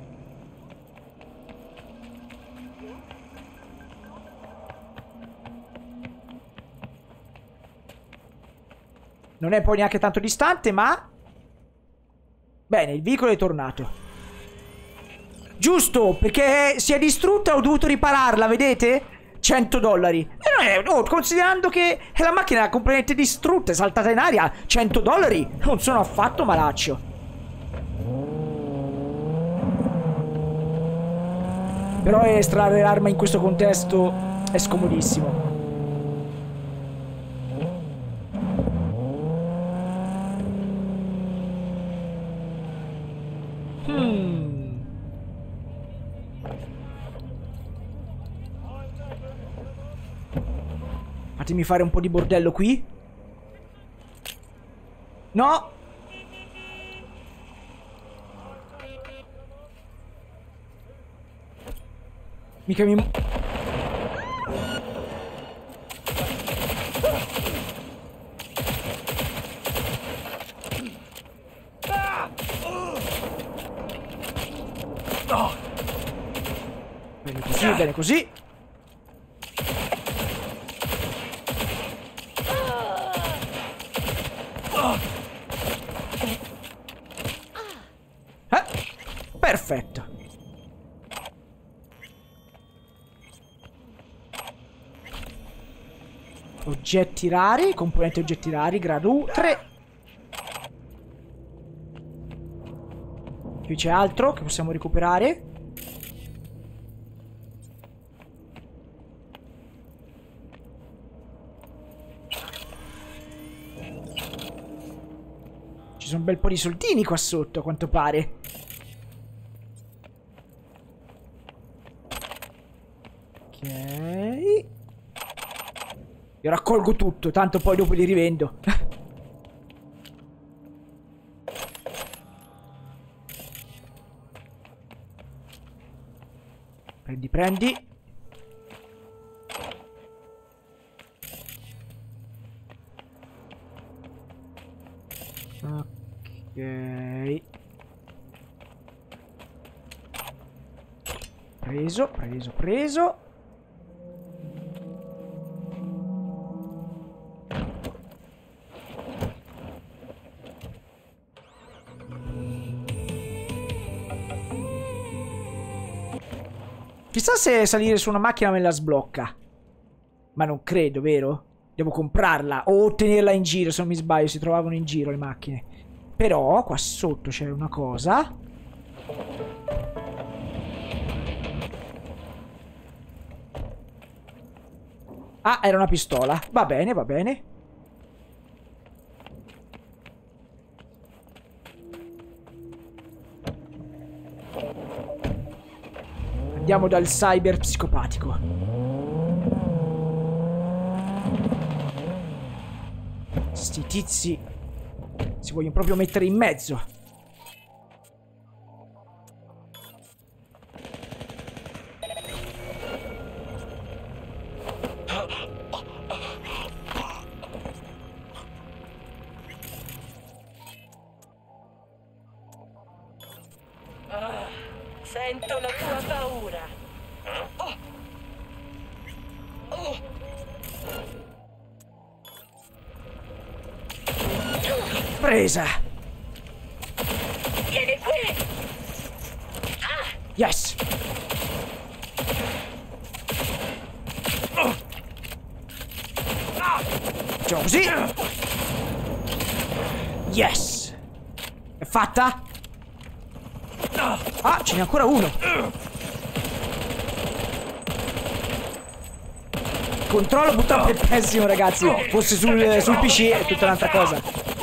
Non è poi neanche tanto distante, ma... Bene, il veicolo è tornato. Giusto, perché si è distrutta, ho dovuto ripararla, vedete? $100. E non è... considerando che la macchina è completamente distrutta, è saltata in aria, $100 non sono affatto malaccio. Però estrarre l'arma in questo contesto è scomodissimo. Fatemi fare un po' di bordello qui. No! Mica mi... Bene così, bene così. Perfetto. Oggetti rari, componenti oggetti rari, grado 3. Qui c'è altro che possiamo recuperare. Ci sono un bel po' di soldini qua sotto, a quanto pare. Ok. Io raccolgo tutto, tanto poi dopo li rivendo. Prendi, prendi. Ok. Preso, preso, preso. Chissà se salire su una macchina me la sblocca. Ma non credo, vero? Devo comprarla o tenerla in giro, se non mi sbaglio. Si trovavano in giro le macchine. Però qua sotto c'è una cosa. Ah, era una pistola. Va bene, va bene. Andiamo dal cyber psicopatico. Sti tizi si vogliono proprio mettere in mezzo. Sento la tua paura. Presa. Vieni qui. Facciamo così. Yes. È fatta? Ah, ce n'è ancora uno. Il controllo purtroppo è pessimo, ragazzi. Fosse sul PC è tutta un'altra cosa.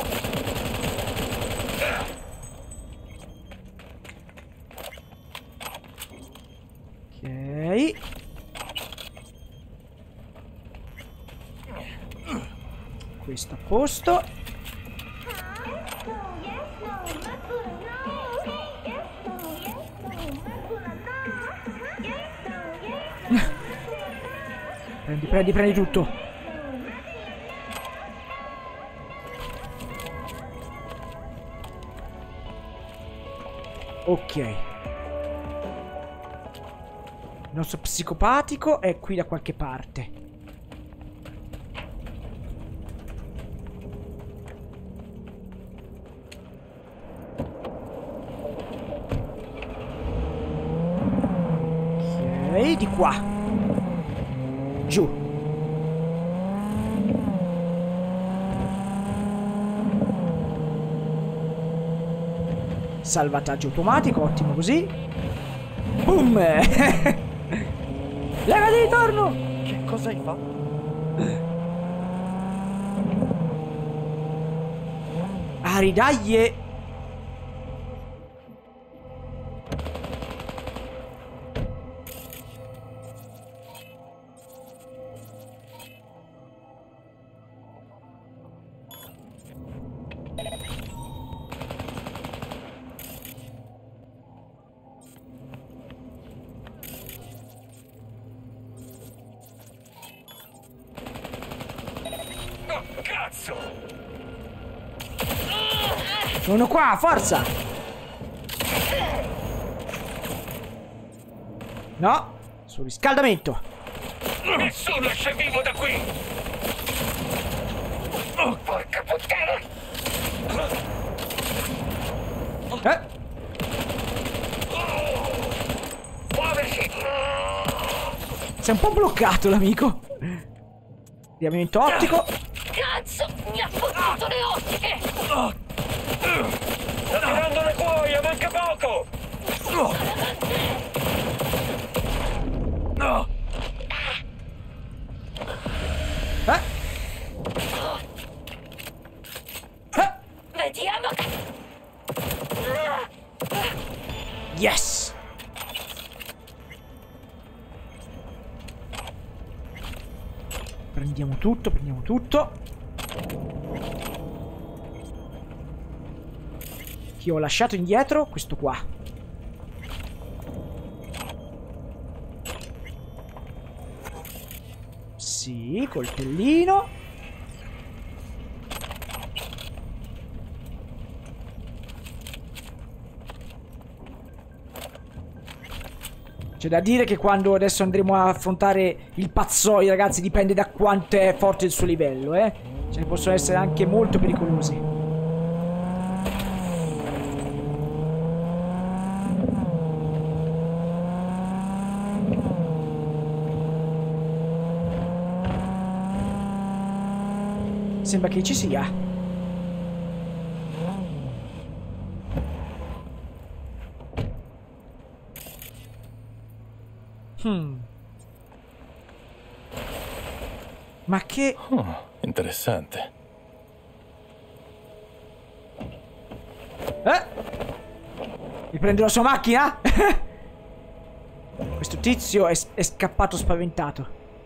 Ok. Questo a posto. Prendi tutto. Ok. Il nostro psicopatico è qui da qualche parte. Ok, di qua. Giù. Salvataggio automatico, ottimo così. Boom! Levati di torno! Che cosa hai fatto? Aridaglie! Cazzo! Sono qua, forza! No, sul riscaldamento. Nessuno esce vivo da qui! Oh, porca puttana! Muoversi! Sei un po' bloccato, l'amico. Riavviamento ottico. Cazzo, mi ha fottuto le ottiche! Sta tirando le cuoia, manca poco! Vediamo. Yes. Prendiamo tutto, prendiamo tutto. Che ho lasciato indietro, questo qua. Sì, coltellino. C'è da dire che quando adesso andremo a affrontare il Pazzoi, ragazzi, dipende da quanto è forte il suo livello, eh. Ce ne possono essere anche molto pericolosi. Sembra che ci sia. Ma che... interessante. Riprende la sua macchina? Questo tizio è scappato spaventato.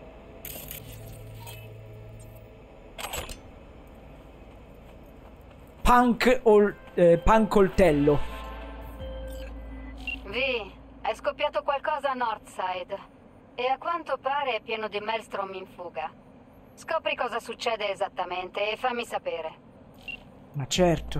Pan coltello. Vi, è scoppiato qualcosa a Northside. E a quanto pare è pieno di Maelstrom in fuga. Scopri cosa succede esattamente e fammi sapere. Ma certo.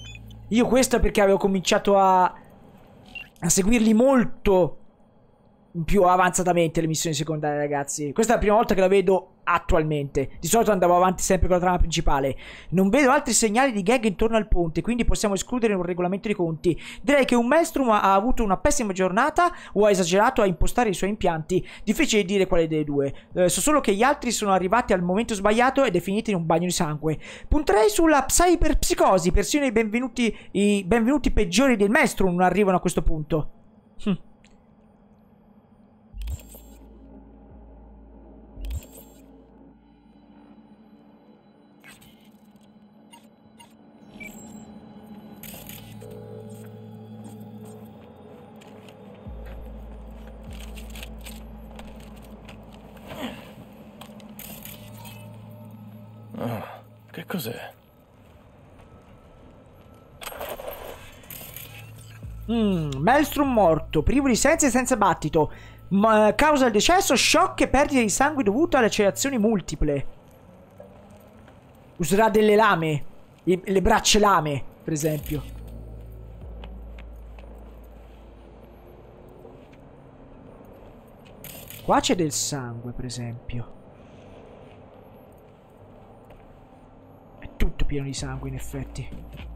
Io questo è perché avevo cominciato a seguirli molto più avanzatamente le missioni secondarie, ragazzi. Questa è la prima volta che la vedo attualmente. Di solito andavo avanti sempre con la trama principale. Non vedo altri segnali di gag intorno al ponte, quindi possiamo escludere un regolamento di conti. Direi che un Maelstrom ha avuto una pessima giornata o ha esagerato a impostare i suoi impianti. Difficile dire quale delle due. So solo che gli altri sono arrivati al momento sbagliato ed è finito in un bagno di sangue. Punterei sulla cyberpsicosi. Persino i benvenuti peggiori del Maelstrom non arrivano a questo punto. Che cos'è? Maelstrom morto, privo di sensi e senza battito. Causa del decesso, shock e perdita di sangue dovuta alle lacerazioni multiple. Userà delle lame. Le braccia lame, per esempio. Qua c'è del sangue, per esempio. Tutto pieno di sangue, in effetti.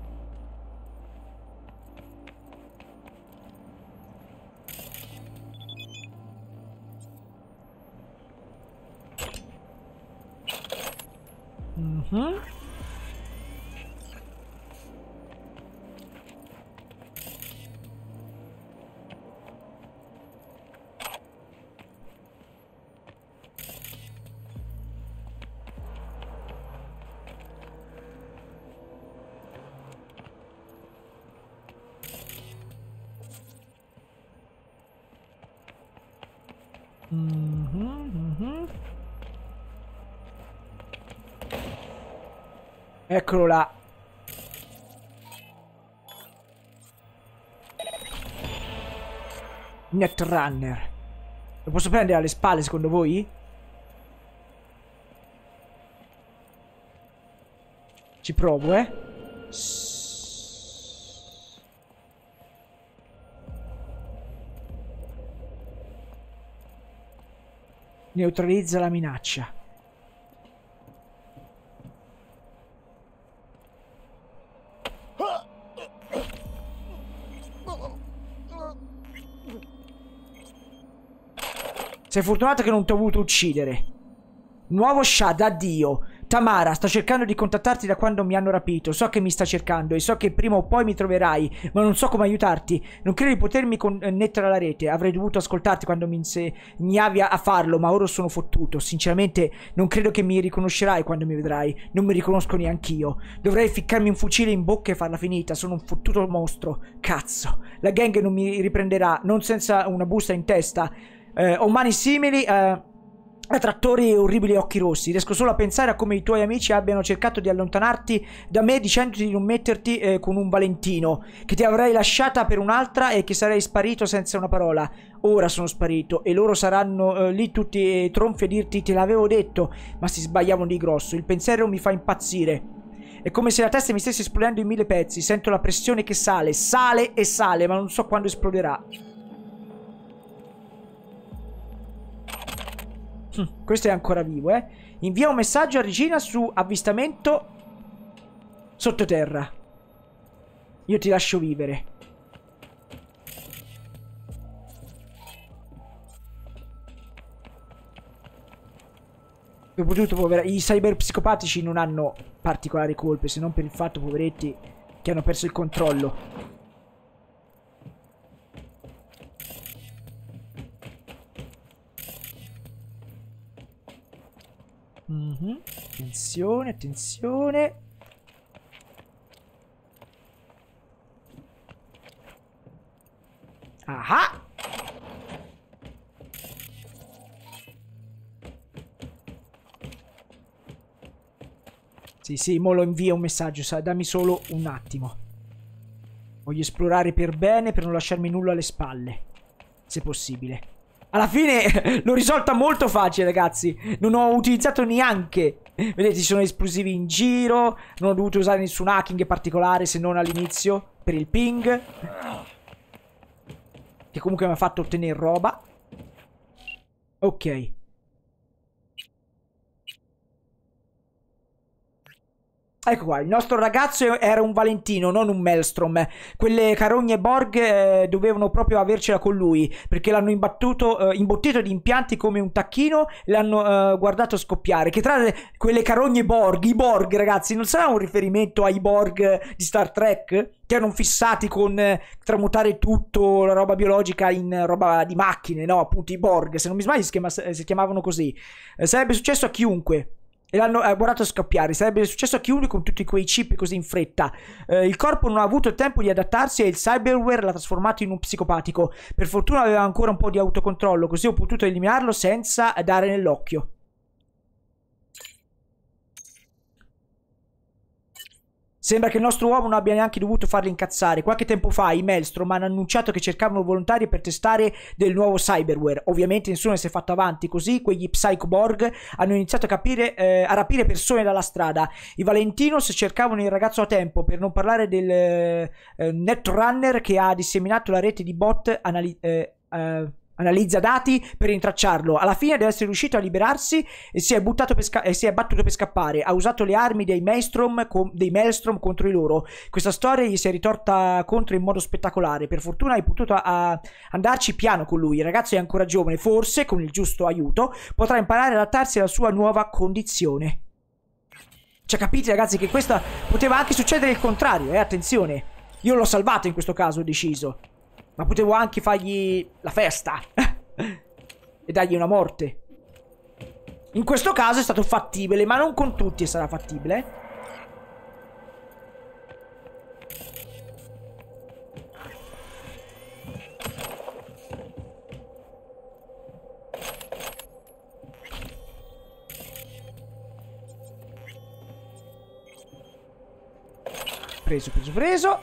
Eccolo là. Netrunner. Lo posso prendere alle spalle, secondo voi? Ci provo, Neutralizza la minaccia. Sei fortunato che non ti ho voluto uccidere. Nuovo Shad, addio. Tamara, sto cercando di contattarti da quando mi hanno rapito. So che mi sta cercando e so che prima o poi mi troverai, ma non so come aiutarti. Non credo di potermi connettere alla rete. Avrei dovuto ascoltarti quando mi insegnavi a farlo, ma ora sono fottuto. Sinceramente, non credo che mi riconoscerai quando mi vedrai. Non mi riconosco neanch'io. Dovrei ficcarmi un fucile in bocca e farla finita. Sono un fottuto mostro. Cazzo. La gang non mi riprenderà, non senza una busta in testa. Ho mani simili a trattori e orribili occhi rossi. Riesco solo a pensare a come i tuoi amici abbiano cercato di allontanarti da me dicendoti di non metterti con un Valentino, che ti avrei lasciata per un'altra e che sarei sparito senza una parola. Ora sono sparito e loro saranno lì tutti tronfi a dirti te l'avevo detto, ma si sbagliavano di grosso. Il pensiero mi fa impazzire. È come se la testa mi stesse esplodendo in 1000 pezzi. Sento la pressione che sale, sale e sale, ma non so quando esploderà. Questo è ancora vivo, Invia un messaggio a Regina su avvistamento sottoterra. Io ti lascio vivere. Dopotutto, i cyberpsicopatici non hanno particolari colpe, se non per il fatto, poveretti, che hanno perso il controllo. Attenzione, attenzione. Ah! Sì, mo lo invia un messaggio, dammi solo un attimo. Voglio esplorare per bene, per non lasciarmi nulla alle spalle, se possibile. Alla fine l'ho risolta molto facile, ragazzi. Non ho utilizzato neanche. Vedete, ci sono esplosivi in giro. Non ho dovuto usare nessun hacking particolare, se non all'inizio, per il ping, che comunque mi ha fatto ottenere roba. Ok. Ecco qua, il nostro ragazzo era un Valentino, non un Maelstrom. Quelle carogne Borg dovevano proprio avercela con lui, perché l'hanno imbottito di impianti come un tacchino e l'hanno guardato scoppiare. Che tra quelle carogne Borg, i Borg ragazzi, non sarà un riferimento ai Borg di Star Trek? Che erano fissati con tramutare tutto, la roba biologica in roba di macchine, no? Appunto i Borg, se non mi sbaglio si chiamavano così. Sarebbe successo a chiunque. E l'hanno guardato scoppiare. Sarebbe successo a chiunque con tutti quei chip così in fretta. Il corpo non ha avuto il tempo di adattarsi e il cyberware l'ha trasformato in un psicopatico. Per fortuna aveva ancora un po' di autocontrollo, così ho potuto eliminarlo senza dare nell'occhio. Sembra che il nostro uomo non abbia neanche dovuto farli incazzare. Qualche tempo fa i Maelstrom hanno annunciato che cercavano volontari per testare del nuovo cyberware. Ovviamente nessuno si è fatto avanti, così quegli Psychoborg hanno iniziato a rapire persone dalla strada. I Valentinos cercavano il ragazzo a tempo, per non parlare del Netrunner che ha disseminato la rete di bot analizza dati per rintracciarlo. Alla fine deve essere riuscito a liberarsi e si è battuto per scappare. Ha usato le armi dei Maelstrom contro di loro. Questa storia gli si è ritorta contro in modo spettacolare. Per fortuna hai potuto andarci piano con lui. Il ragazzo è ancora giovane, forse con il giusto aiuto potrà imparare ad adattarsi alla sua nuova condizione. Cioè, capite ragazzi che questa poteva anche succedere il contrario, attenzione. Io l'ho salvato in questo caso, ho deciso. Ma potevo anche fargli la festa e dargli una morte. In questo caso è stato fattibile, ma non con tutti sarà fattibile. Preso.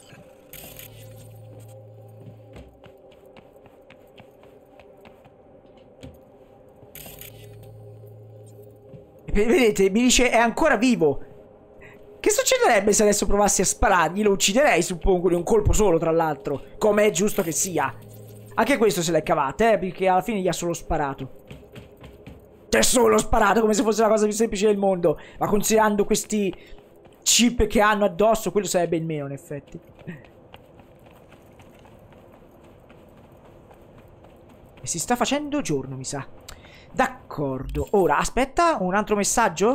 Vedete, mi dice è ancora vivo. Che succederebbe se adesso provassi a sparargli? Lo ucciderei, suppongo, di un colpo solo, tra l'altro. Come è giusto che sia. Anche questo se l'è cavata, perché alla fine gli ha solo sparato. C'è solo sparato, come se fosse la cosa più semplice del mondo. Ma considerando questi chip che hanno addosso, quello sarebbe il meno, in effetti. E si sta facendo giorno, mi sa. D'accordo. Ora, aspetta, un altro messaggio?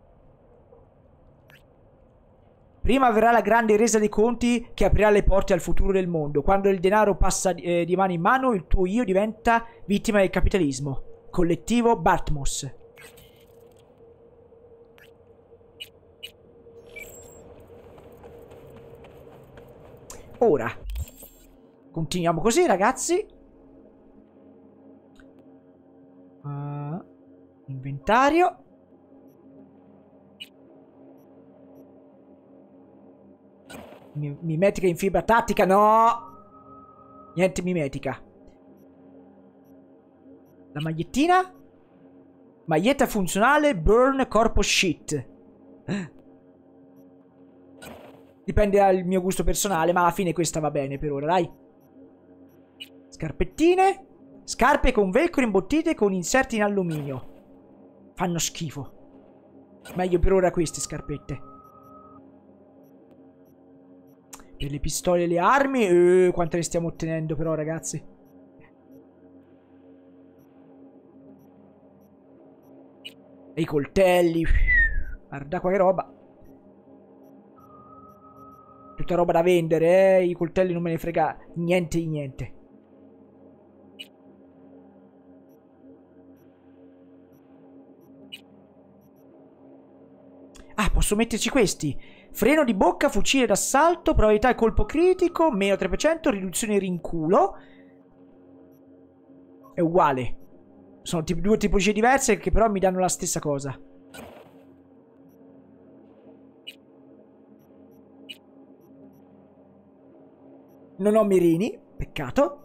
Prima avverrà la grande resa dei conti che aprirà le porte al futuro del mondo. Quando il denaro passa di mano in mano, il tuo io diventa vittima del capitalismo. Collettivo Bartmos. Ora, continuiamo così, ragazzi. Inventario. Mimetica in fibra tattica, no. Niente mimetica. La magliettina. Maglietta funzionale, burn corpo shit. Dipende dal mio gusto personale, ma alla fine questa va bene per ora, dai. Scarpettine. Scarpe con velcro imbottite con inserti in alluminio. Fanno schifo. Meglio per ora queste scarpette. Per le pistole e le armi. Quante ne stiamo ottenendo però, ragazzi. E i coltelli. Guarda qua che roba. Tutta roba da vendere, I coltelli non me ne frega niente di niente. Ah, posso metterci questi. Freno di bocca, fucile d'assalto, probabilità al colpo critico, meno 3%, riduzione rinculo. È uguale. Sono due tipologie diverse che però mi danno la stessa cosa. Non ho mirini, peccato.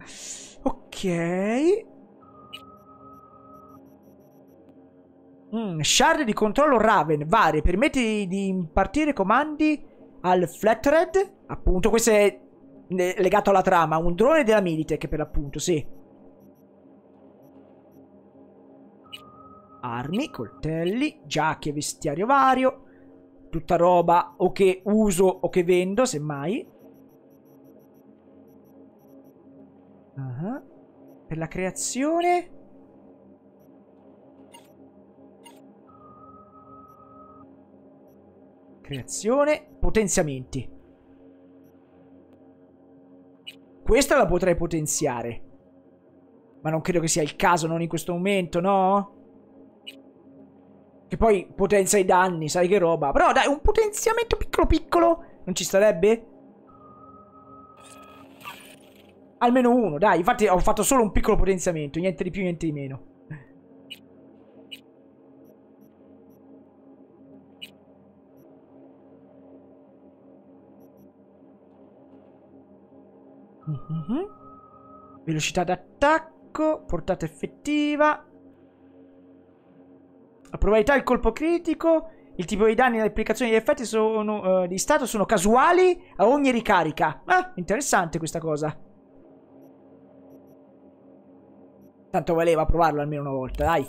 Ok. Shard di controllo Raven, varie, permette di impartire comandi al Flatred. Appunto, questo è legato alla trama. Un drone della Militech, per l'appunto, sì. Armi, coltelli, giacche, vestiario vario. Tutta roba o che uso o che vendo, semmai. Per la creazione. Creazione, potenziamenti. Questa la potrei potenziare. Ma non credo che sia il caso, non in questo momento, no? Che poi potenzia i danni, sai che roba. Però dai, un potenziamento piccolo piccolo non ci starebbe? Almeno uno, dai. Infatti ho fatto solo un piccolo potenziamento. Niente di più, niente di meno. Velocità d'attacco, portata effettiva. La probabilità del colpo critico. Il tipo di danni e le applicazioni di effetti di stato sono casuali a ogni ricarica. Ah, interessante questa cosa. Tanto valeva provarlo almeno una volta, dai.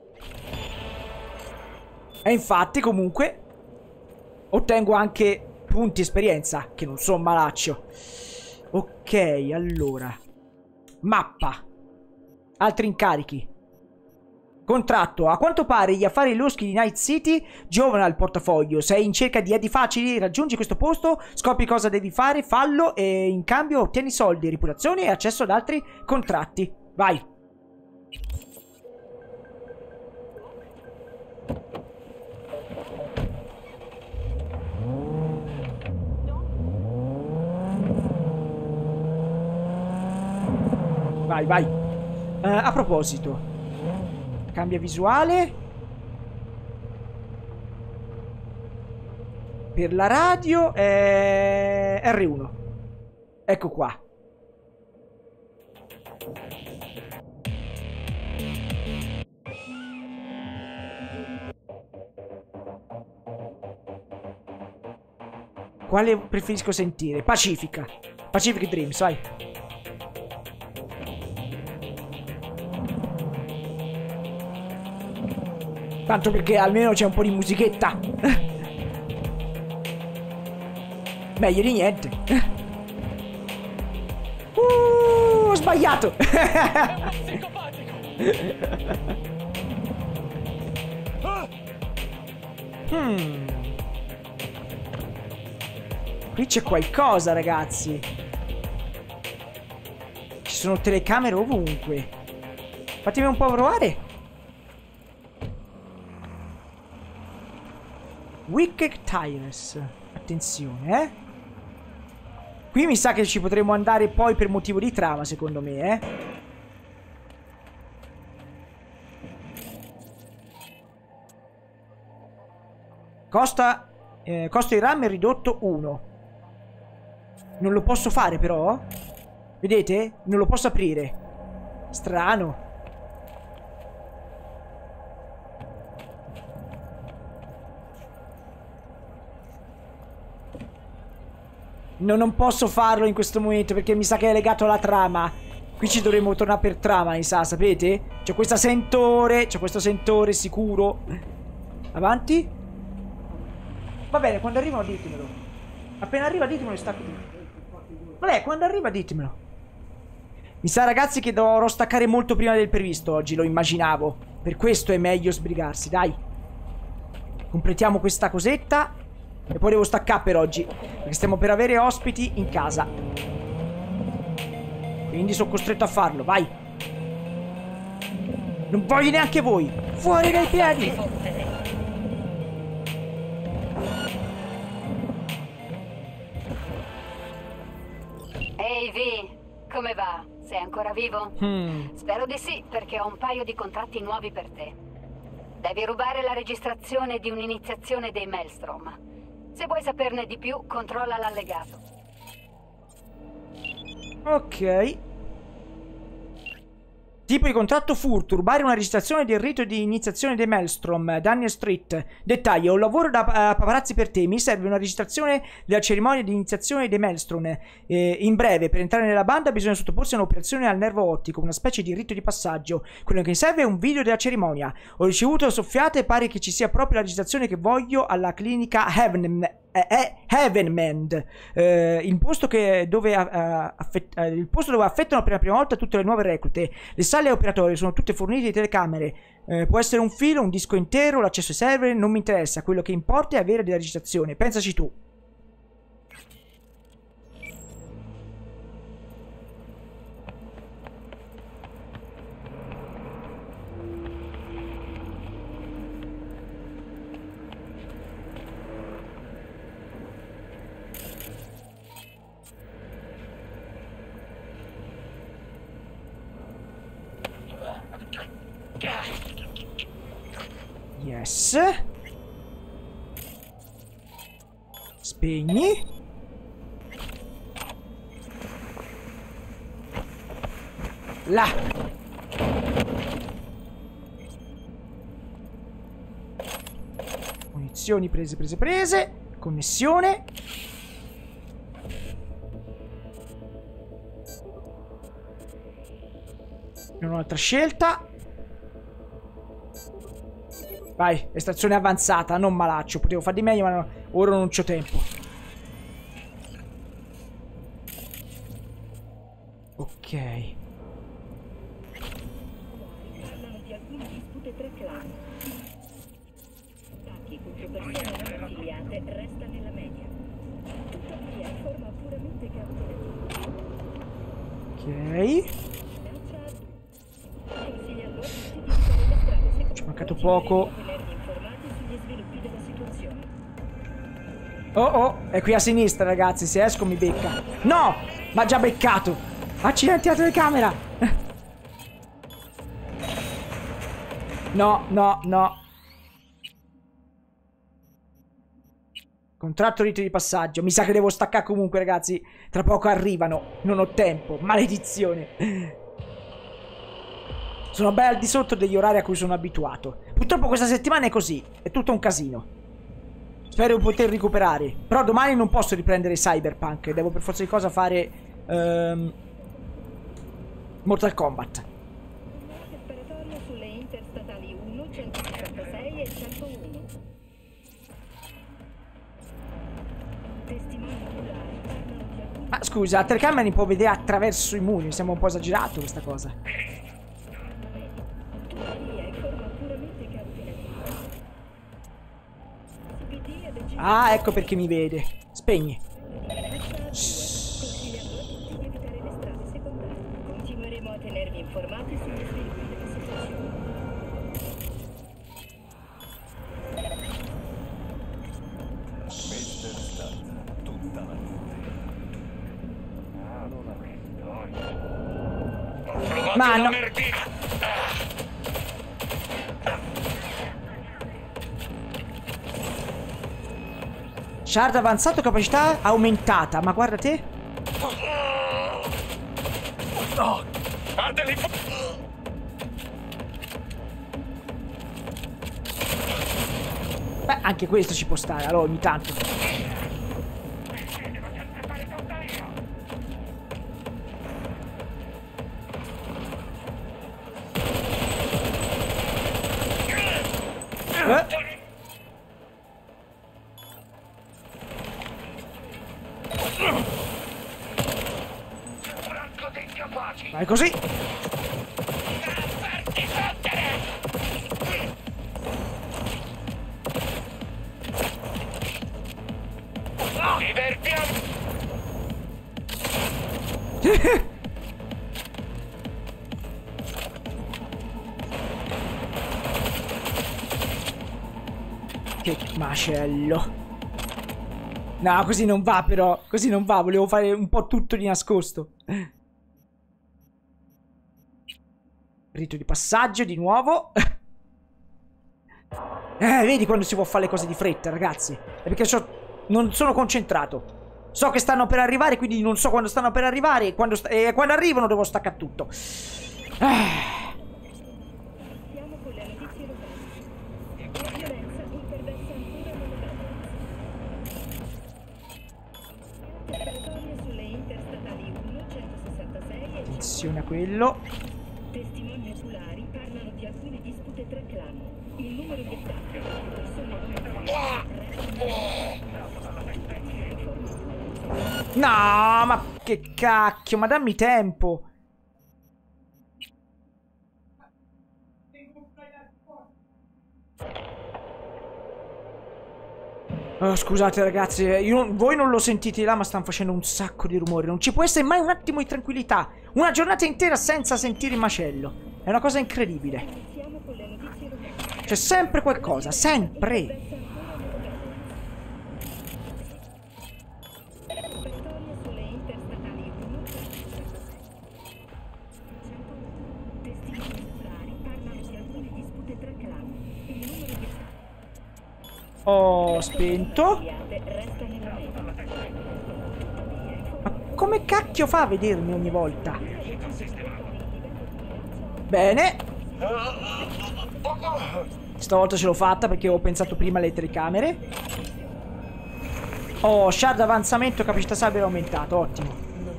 E infatti comunque ottengo anche punti esperienza, che non sono malaccio. Ok, allora. Mappa. Altri incarichi. Contratto. A quanto pare gli affari loschi di Night City giovano al portafoglio. Sei in cerca di adi facili, raggiungi questo posto, scopri cosa devi fare, fallo e in cambio ottieni soldi, reputazione e accesso ad altri contratti. Vai. Vai, vai. A proposito. Cambia visuale. Per la radio R1. Ecco qua. Quale preferisco sentire? Pacifica. Pacific Dreams, vai. Tanto perché almeno c'è un po' di musichetta. Meglio di niente. Ho sbagliato. Qui c'è qualcosa, ragazzi. Ci sono telecamere ovunque. Fatemi un po' provare. Wicked Tires. Attenzione, eh. Qui mi sa che ci potremo andare poi per motivo di trama, secondo me, eh. Costo di RAM è ridotto 1. Non lo posso fare però. Vedete? Non lo posso aprire. Strano. No, non posso farlo in questo momento perché mi sa che è legato alla trama. Qui ci dovremo tornare per trama, mi sa, sapete? C'è questo sentore sicuro. Avanti. Va bene, quando arrivano ditemelo. Appena arriva ditemelo e stacco tutto. Vabbè, quando arriva ditemelo. Mi sa, ragazzi, che dovrò staccare molto prima del previsto oggi, lo immaginavo. Per questo è meglio sbrigarsi, dai. Completiamo questa cosetta. E poi devo staccare per oggi, perché stiamo per avere ospiti in casa. Quindi sono costretto a farlo, vai. Non voglio neanche voi. Fuori dai piedi. Ehi V, come va? Sei ancora vivo? Spero di sì, perché ho un paio di contratti nuovi per te. Devi rubare la registrazione di un'iniziazione dei Maelstrom. Se vuoi saperne di più, controlla l'allegato. Ok. Tipo di contratto furto, rubare una registrazione del rito di iniziazione dei Maelstrom, Daniel Street. Dettaglio, ho un lavoro da paparazzi per te, mi serve una registrazione della cerimonia di iniziazione dei Maelstrom. In breve, per entrare nella banda bisogna sottoporsi a un'operazione al nervo ottico, una specie di rito di passaggio. Quello che mi serve è un video della cerimonia. Ho ricevuto soffiate e pare che ci sia proprio la registrazione che voglio alla clinica Heavenmend, il posto dove affettano per la prima volta tutte le nuove reclute. Le sale operatorie sono tutte fornite di telecamere. Può essere un filo, un disco intero, l'accesso ai server, non mi interessa. Quello che importa è avere della registrazione. Pensaci tu. Yes. Spegni. Là. Munizioni prese. Connessione. Non ho altra scelta. Vai, estrazione avanzata, non malaccio. Potevo far di meglio, ma ora non c'ho tempo. Ok. Parlano di alcune dispute tra clan. Attacchi contro persone non affiliate resta nella media. Tuttavia, in forma puramente cautelare. Ok. Ci è mancato poco. Oh, è qui a sinistra, ragazzi. Se esco mi becca. No! Ma già beccato. Accidenti la telecamera. No. Contratto rito di passaggio. Mi sa che devo staccare comunque, ragazzi. Tra poco arrivano. Non ho tempo. Maledizione. Sono ben al di sotto degli orari a cui sono abituato. Purtroppo questa settimana è così. È tutto un casino. Spero di poter recuperare. Però domani non posso riprendere Cyberpunk. Devo per forza di cosa fare Mortal Kombat. Sparatorio sulle interstatali 1, 166 e 101. Testimoni oculari parlano di alcuni... Ma scusa, la telecamera mi può vedere attraverso i muri. Mi sembra un po' esagerato questa cosa. Ah, ecco perché mi vede. Spegni. Continueremo a tenervi informati sugli sviluppi della situazione. Mister Stat, tutta la notte. Ma no. Shard avanzato, capacità aumentata. Ma guarda te. No! Beh, anche questo ci può stare, allora ogni tanto. Vai così. Che macello. No, così non va però. Così non va, volevo fare un po' tutto di nascosto. Rito di passaggio di nuovo. Vedi quando si può fare le cose di fretta, ragazzi. È perché non sono concentrato. So che stanno per arrivare, quindi non so quando stanno per arrivare. E quando arrivano devo staccare tutto. Siamo con le notizie locali. La violenza imperversa ancora nelle territorio sulle interstatali 1, 166 e Attenzione a quello. testimoni oculari parlano di alcune dispute tra clan. Il numero di attacchi No, ma che cacchio, ma dammi tempo. Oh, scusate ragazzi, voi non lo sentite là, ma stanno facendo un sacco di rumore. Non ci può essere mai un attimo di tranquillità. Una giornata intera senza sentire il macello. È una cosa incredibile. C'è sempre qualcosa, sempre. Ho spento. Ma come cacchio fa a vedermi ogni volta? Bene. Stavolta ce l'ho fatta perché ho pensato prima alle telecamere. Oh, shard avanzamento, capacità cyber aumentato, ottimo.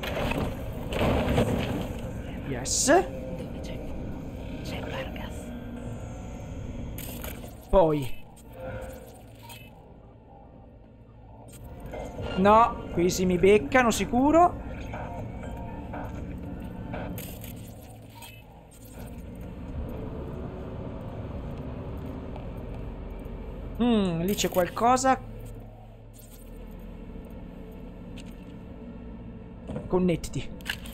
Yes. Poi no, qui si mi beccano sicuro. Lì c'è qualcosa. Connettiti.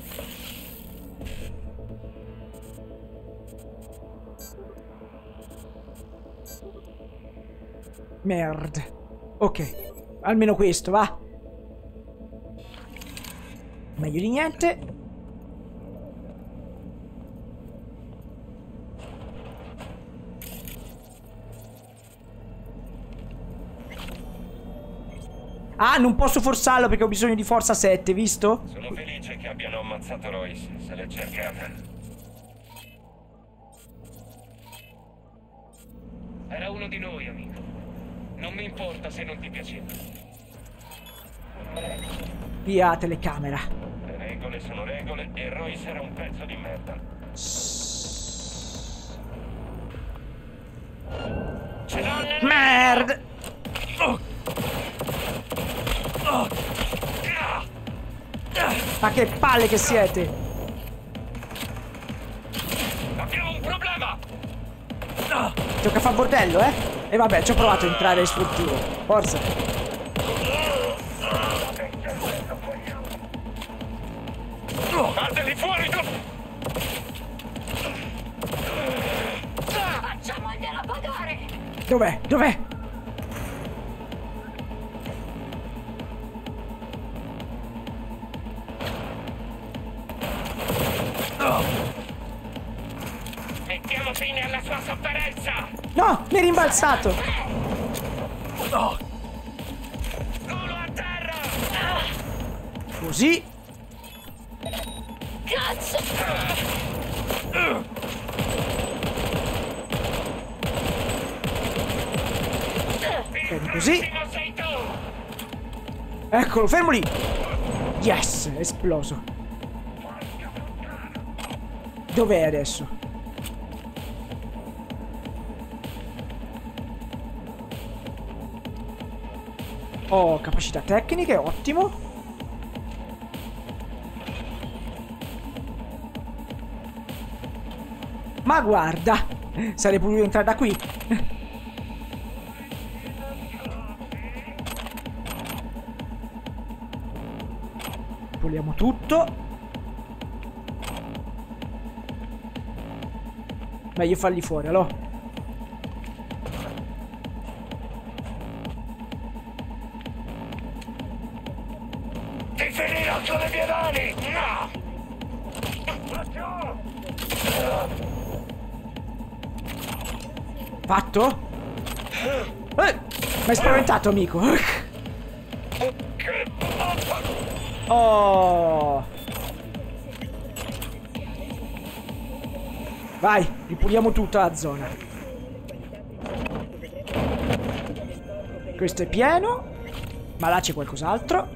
Merda. Ok, almeno questo, va. Meglio di niente. Ah, non posso forzarlo perché ho bisogno di forza 7, visto? Sono felice che abbiano ammazzato Royce, se l'è cercata. Era uno di noi, amico. Non mi importa se non ti piaceva. Via telecamera. Le regole sono regole e Royce era un pezzo di merda. Ce l'ho nel... Merda! Ma che palle che siete! Abbiamo un problema! Gioca a fa bordello, eh? E vabbè, ci ho provato a entrare sportivo. Forza. Fateli fuori tu! Facciamogliela pagare! Dov'è? Dov'è? Mettiamo fine alla sua sofferenza! No, mi è rimbalzato. Culo a terra! Così. Cazzo! Bene, così. Sei tu! Eccolo, fermo lì. Yes, è esploso. Dov'è adesso? Ho capacità tecniche, ottimo. Ma guarda, sarei potuto entrare da qui. Puliamo tutto. Meglio farli fuori, allora. Ti finirò con le mie mani! No! Fatto? Mi hai spaventato, amico. Vai, ripuliamo tutta la zona. Questo è pieno. Ma là c'è qualcos'altro.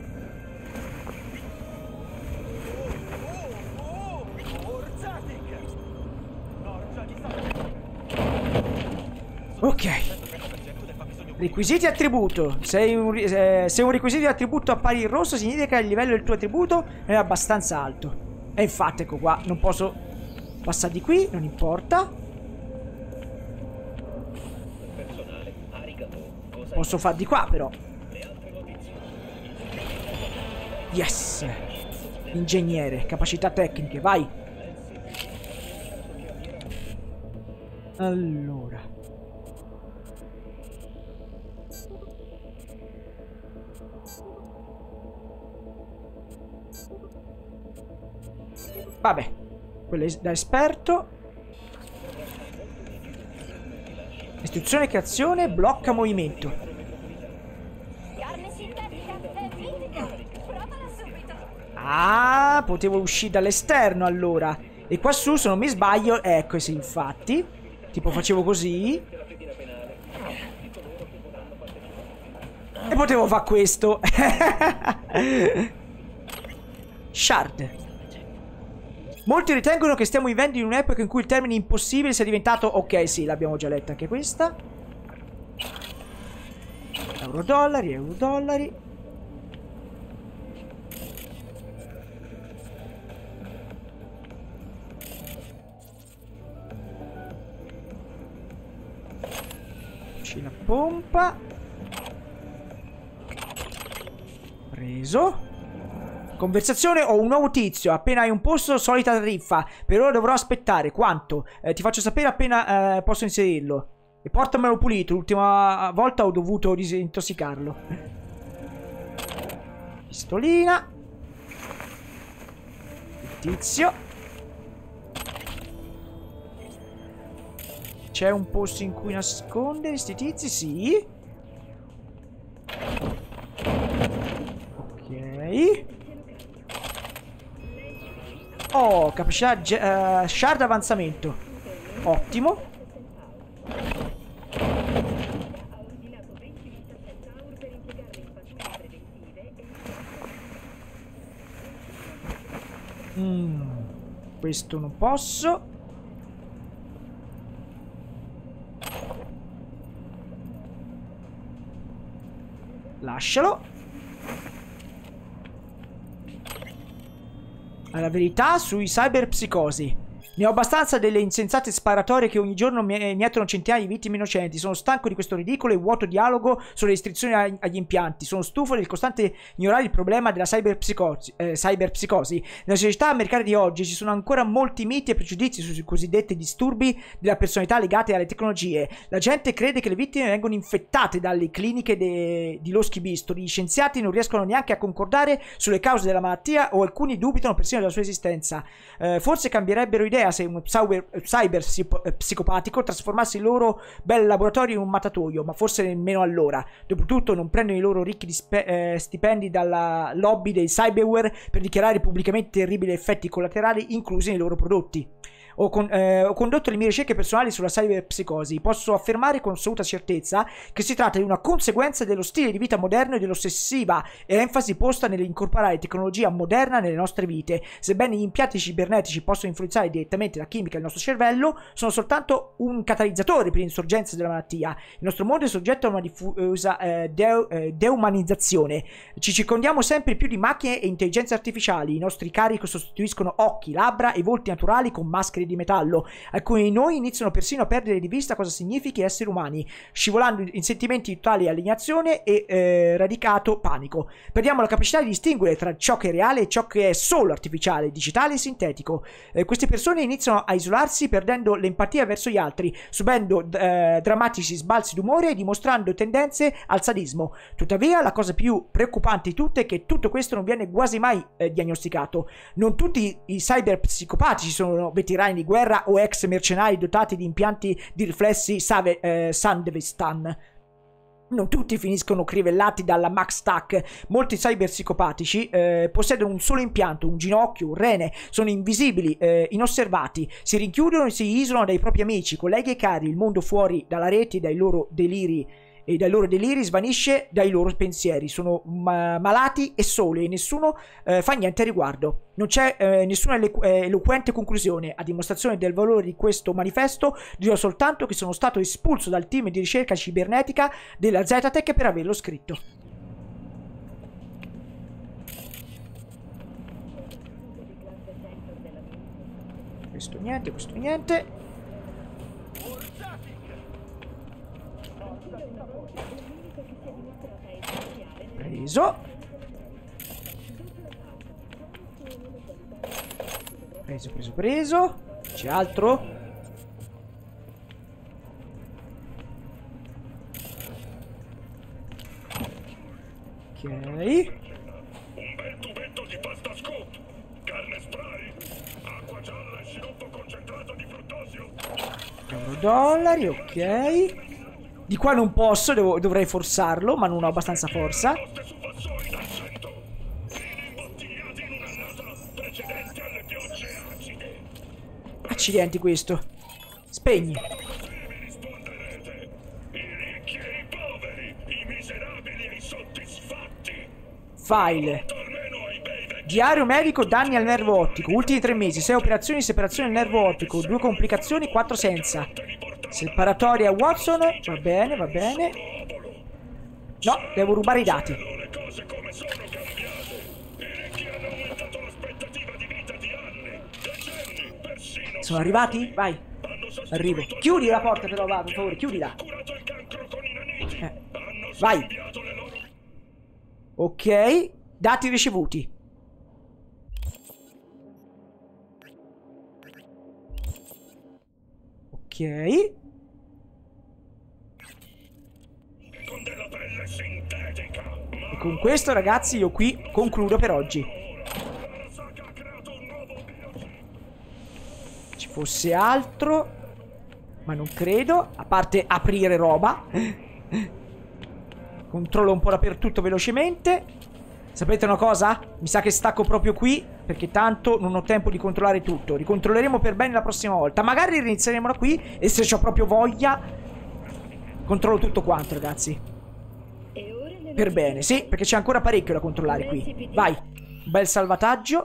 Ok. Requisiti attributo. Se un requisito di attributo appare in rosso, significa che il livello del tuo attributo è abbastanza alto. E infatti, ecco qua, non posso passare di qui, non importa. Posso far di qua, però. Yes. Ingegnere, capacità tecniche, vai. Allora. Vabbè, quello è da esperto. Istruzione che azione, blocca movimento. Ah, potevo uscire dall'esterno allora. E qua su, se non mi sbaglio, ecco sì, infatti. Tipo facevo così. E potevo fare questo. Shard. Molti ritengono che stiamo vivendo in un'epoca in cui il termine impossibile sia diventato... Ok, sì, l'abbiamo già letta anche questa. Euro-dollari, euro-dollari. La pompa. Preso. Conversazione, ho un nuovo tizio. Appena hai un posto, solita tariffa. Per ora dovrò aspettare. Quanto? Ti faccio sapere appena posso inserirlo. E portamelo pulito. L'ultima volta ho dovuto disintossicarlo. Pistolina. Il tizio. C'è un posto in cui nascondere sti tizi? Sì. Ok. Oh, capacità shard avanzamento. Ottimo. Questo non posso. Lascialo. La verità sui cyberpsicosi. Ne ho abbastanza delle insensate sparatorie che ogni giorno mietono centinaia di vittime innocenti. Sono stanco di questo ridicolo e vuoto dialogo sulle restrizioni agli impianti. Sono stufo del costante ignorare il problema della cyberpsicosi. Nella società americana di oggi ci sono ancora molti miti e pregiudizi sui cosiddetti disturbi della personalità legati alle tecnologie. La gente crede che le vittime vengono infettate dalle cliniche di loschi bisturi. Gli scienziati non riescono neanche a concordare sulle cause della malattia o alcuni dubitano persino della sua esistenza. Forse cambierebbero idea se un cyber psicopatico trasformasse il loro bel laboratorio in un matatoio, ma forse nemmeno allora. Dopotutto non prendono i loro ricchi stipendi dalla lobby dei cyberware per dichiarare pubblicamente terribili effetti collaterali inclusi nei loro prodotti. Ho condotto le mie ricerche personali sulla cyberpsicosi. Posso affermare con assoluta certezza che si tratta di una conseguenza dello stile di vita moderno e dell'ossessiva enfasi posta nell'incorporare tecnologia moderna nelle nostre vite. Sebbene gli impianti cibernetici possono influenzare direttamente la chimica del nostro cervello, sono soltanto un catalizzatore per l'insorgenza della malattia. Il nostro mondo è soggetto a una diffusa deumanizzazione. Ci circondiamo sempre più di macchine e intelligenze artificiali. I nostri cari sostituiscono occhi, labbra e volti naturali con maschere di metallo. Alcuni di noi iniziano persino a perdere di vista cosa significhi essere umani, scivolando in sentimenti di totale alienazione e radicato panico. Perdiamo la capacità di distinguere tra ciò che è reale e ciò che è solo artificiale, digitale e sintetico. Queste persone iniziano a isolarsi perdendo l'empatia verso gli altri, subendo drammatici sbalzi d'umore e dimostrando tendenze al sadismo. Tuttavia, la cosa più preoccupante di tutte è che tutto questo non viene quasi mai diagnosticato. Non tutti i cyberpsicopatici sono veterani di guerra o ex mercenari dotati di impianti di riflessi Sandevistan. Non tutti finiscono crivellati dalla Max Tac. Molti cyberpsicopatici possiedono un solo impianto, un ginocchio, un rene, sono invisibili, inosservati, si rinchiudono e si isolano dai propri amici, colleghi e cari. Il mondo fuori dalla rete e dai loro deliri svanisce dai loro pensieri. Sono malati e soli e nessuno fa niente a riguardo. Non c'è nessuna eloquente conclusione. A dimostrazione del valore di questo manifesto dirò soltanto che sono stato espulso dal team di ricerca cibernetica della Zetatech per averlo scritto. Questo niente, questo niente. Preso. Preso. C'è altro? Ok. Un bel tubetto di pasta scoop, carne spray, acqua gialla e sciroppo concentrato di fruttosio. $1, ok. Di qua non posso, dovrei forzarlo, ma non ho abbastanza forza. Accidenti questo. Spegni. File. Diario medico, danni al nervo ottico. Ultimi 3 mesi, 6 operazioni, separazione del nervo ottico, 2 complicazioni, 4 senza. Separatoria Watson, va bene, va bene. No, devo rubare i dati. Sono arrivati? Vai. Arrivo. Chiudi la porta però, va, per favore, chiudila. Vai. Ok, dati ricevuti. Ok. E con questo, ragazzi, io qui concludo per oggi. Ci fosse altro, ma non credo, a parte aprire roba. Controllo un po' dappertutto velocemente. Sapete una cosa? Mi sa che stacco proprio qui, perché tanto non ho tempo di controllare tutto. Ricontrolleremo per bene la prossima volta. Magari rinizieremo da qui e se ho proprio voglia controllo tutto quanto, ragazzi. Per bene, sì, perché c'è ancora parecchio da controllare qui. Vai, bel salvataggio.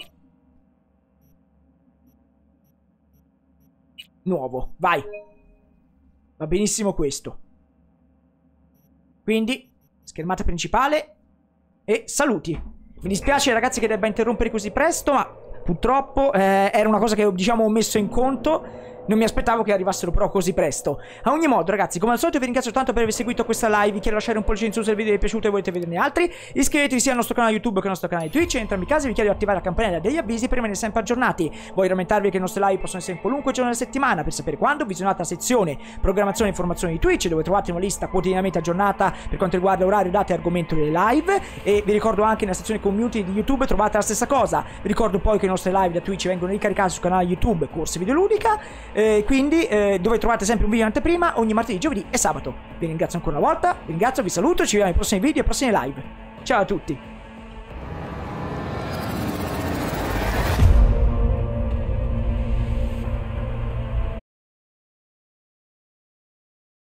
Nuovo, vai. Va benissimo questo. Quindi, schermata principale. E saluti. Mi dispiace, ragazzi, che debba interrompere così presto, ma purtroppo era una cosa che, diciamo, ho messo in conto. Non mi aspettavo che arrivassero però così presto. A ogni modo, ragazzi, come al solito vi ringrazio tanto per aver seguito questa live. Vi chiedo di lasciare un pollice in su se il video vi è piaciuto e volete vederne altri. Iscrivetevi sia al nostro canale YouTube che al nostro canale Twitch. In entrambi i casi vi chiedo di attivare la campanella degli avvisi per rimanere sempre aggiornati. Voglio rammentarvi che le nostre live possono essere in qualunque giorno della settimana. Per sapere quando, visionate la sezione programmazione e informazioni di Twitch, dove trovate una lista quotidianamente aggiornata per quanto riguarda orario, date e argomento delle live. E vi ricordo anche nella sezione community di YouTube trovate la stessa cosa. Vi ricordo poi che le nostre live da Twitch vengono ricaricate sul canale YouTube Corsi Videoludica. Quindi dove trovate sempre un video in anteprima ogni martedì, giovedì e sabato. Vi ringrazio ancora una volta, vi ringrazio, vi saluto, ci vediamo nei prossimi video e prossime live. Ciao a tutti!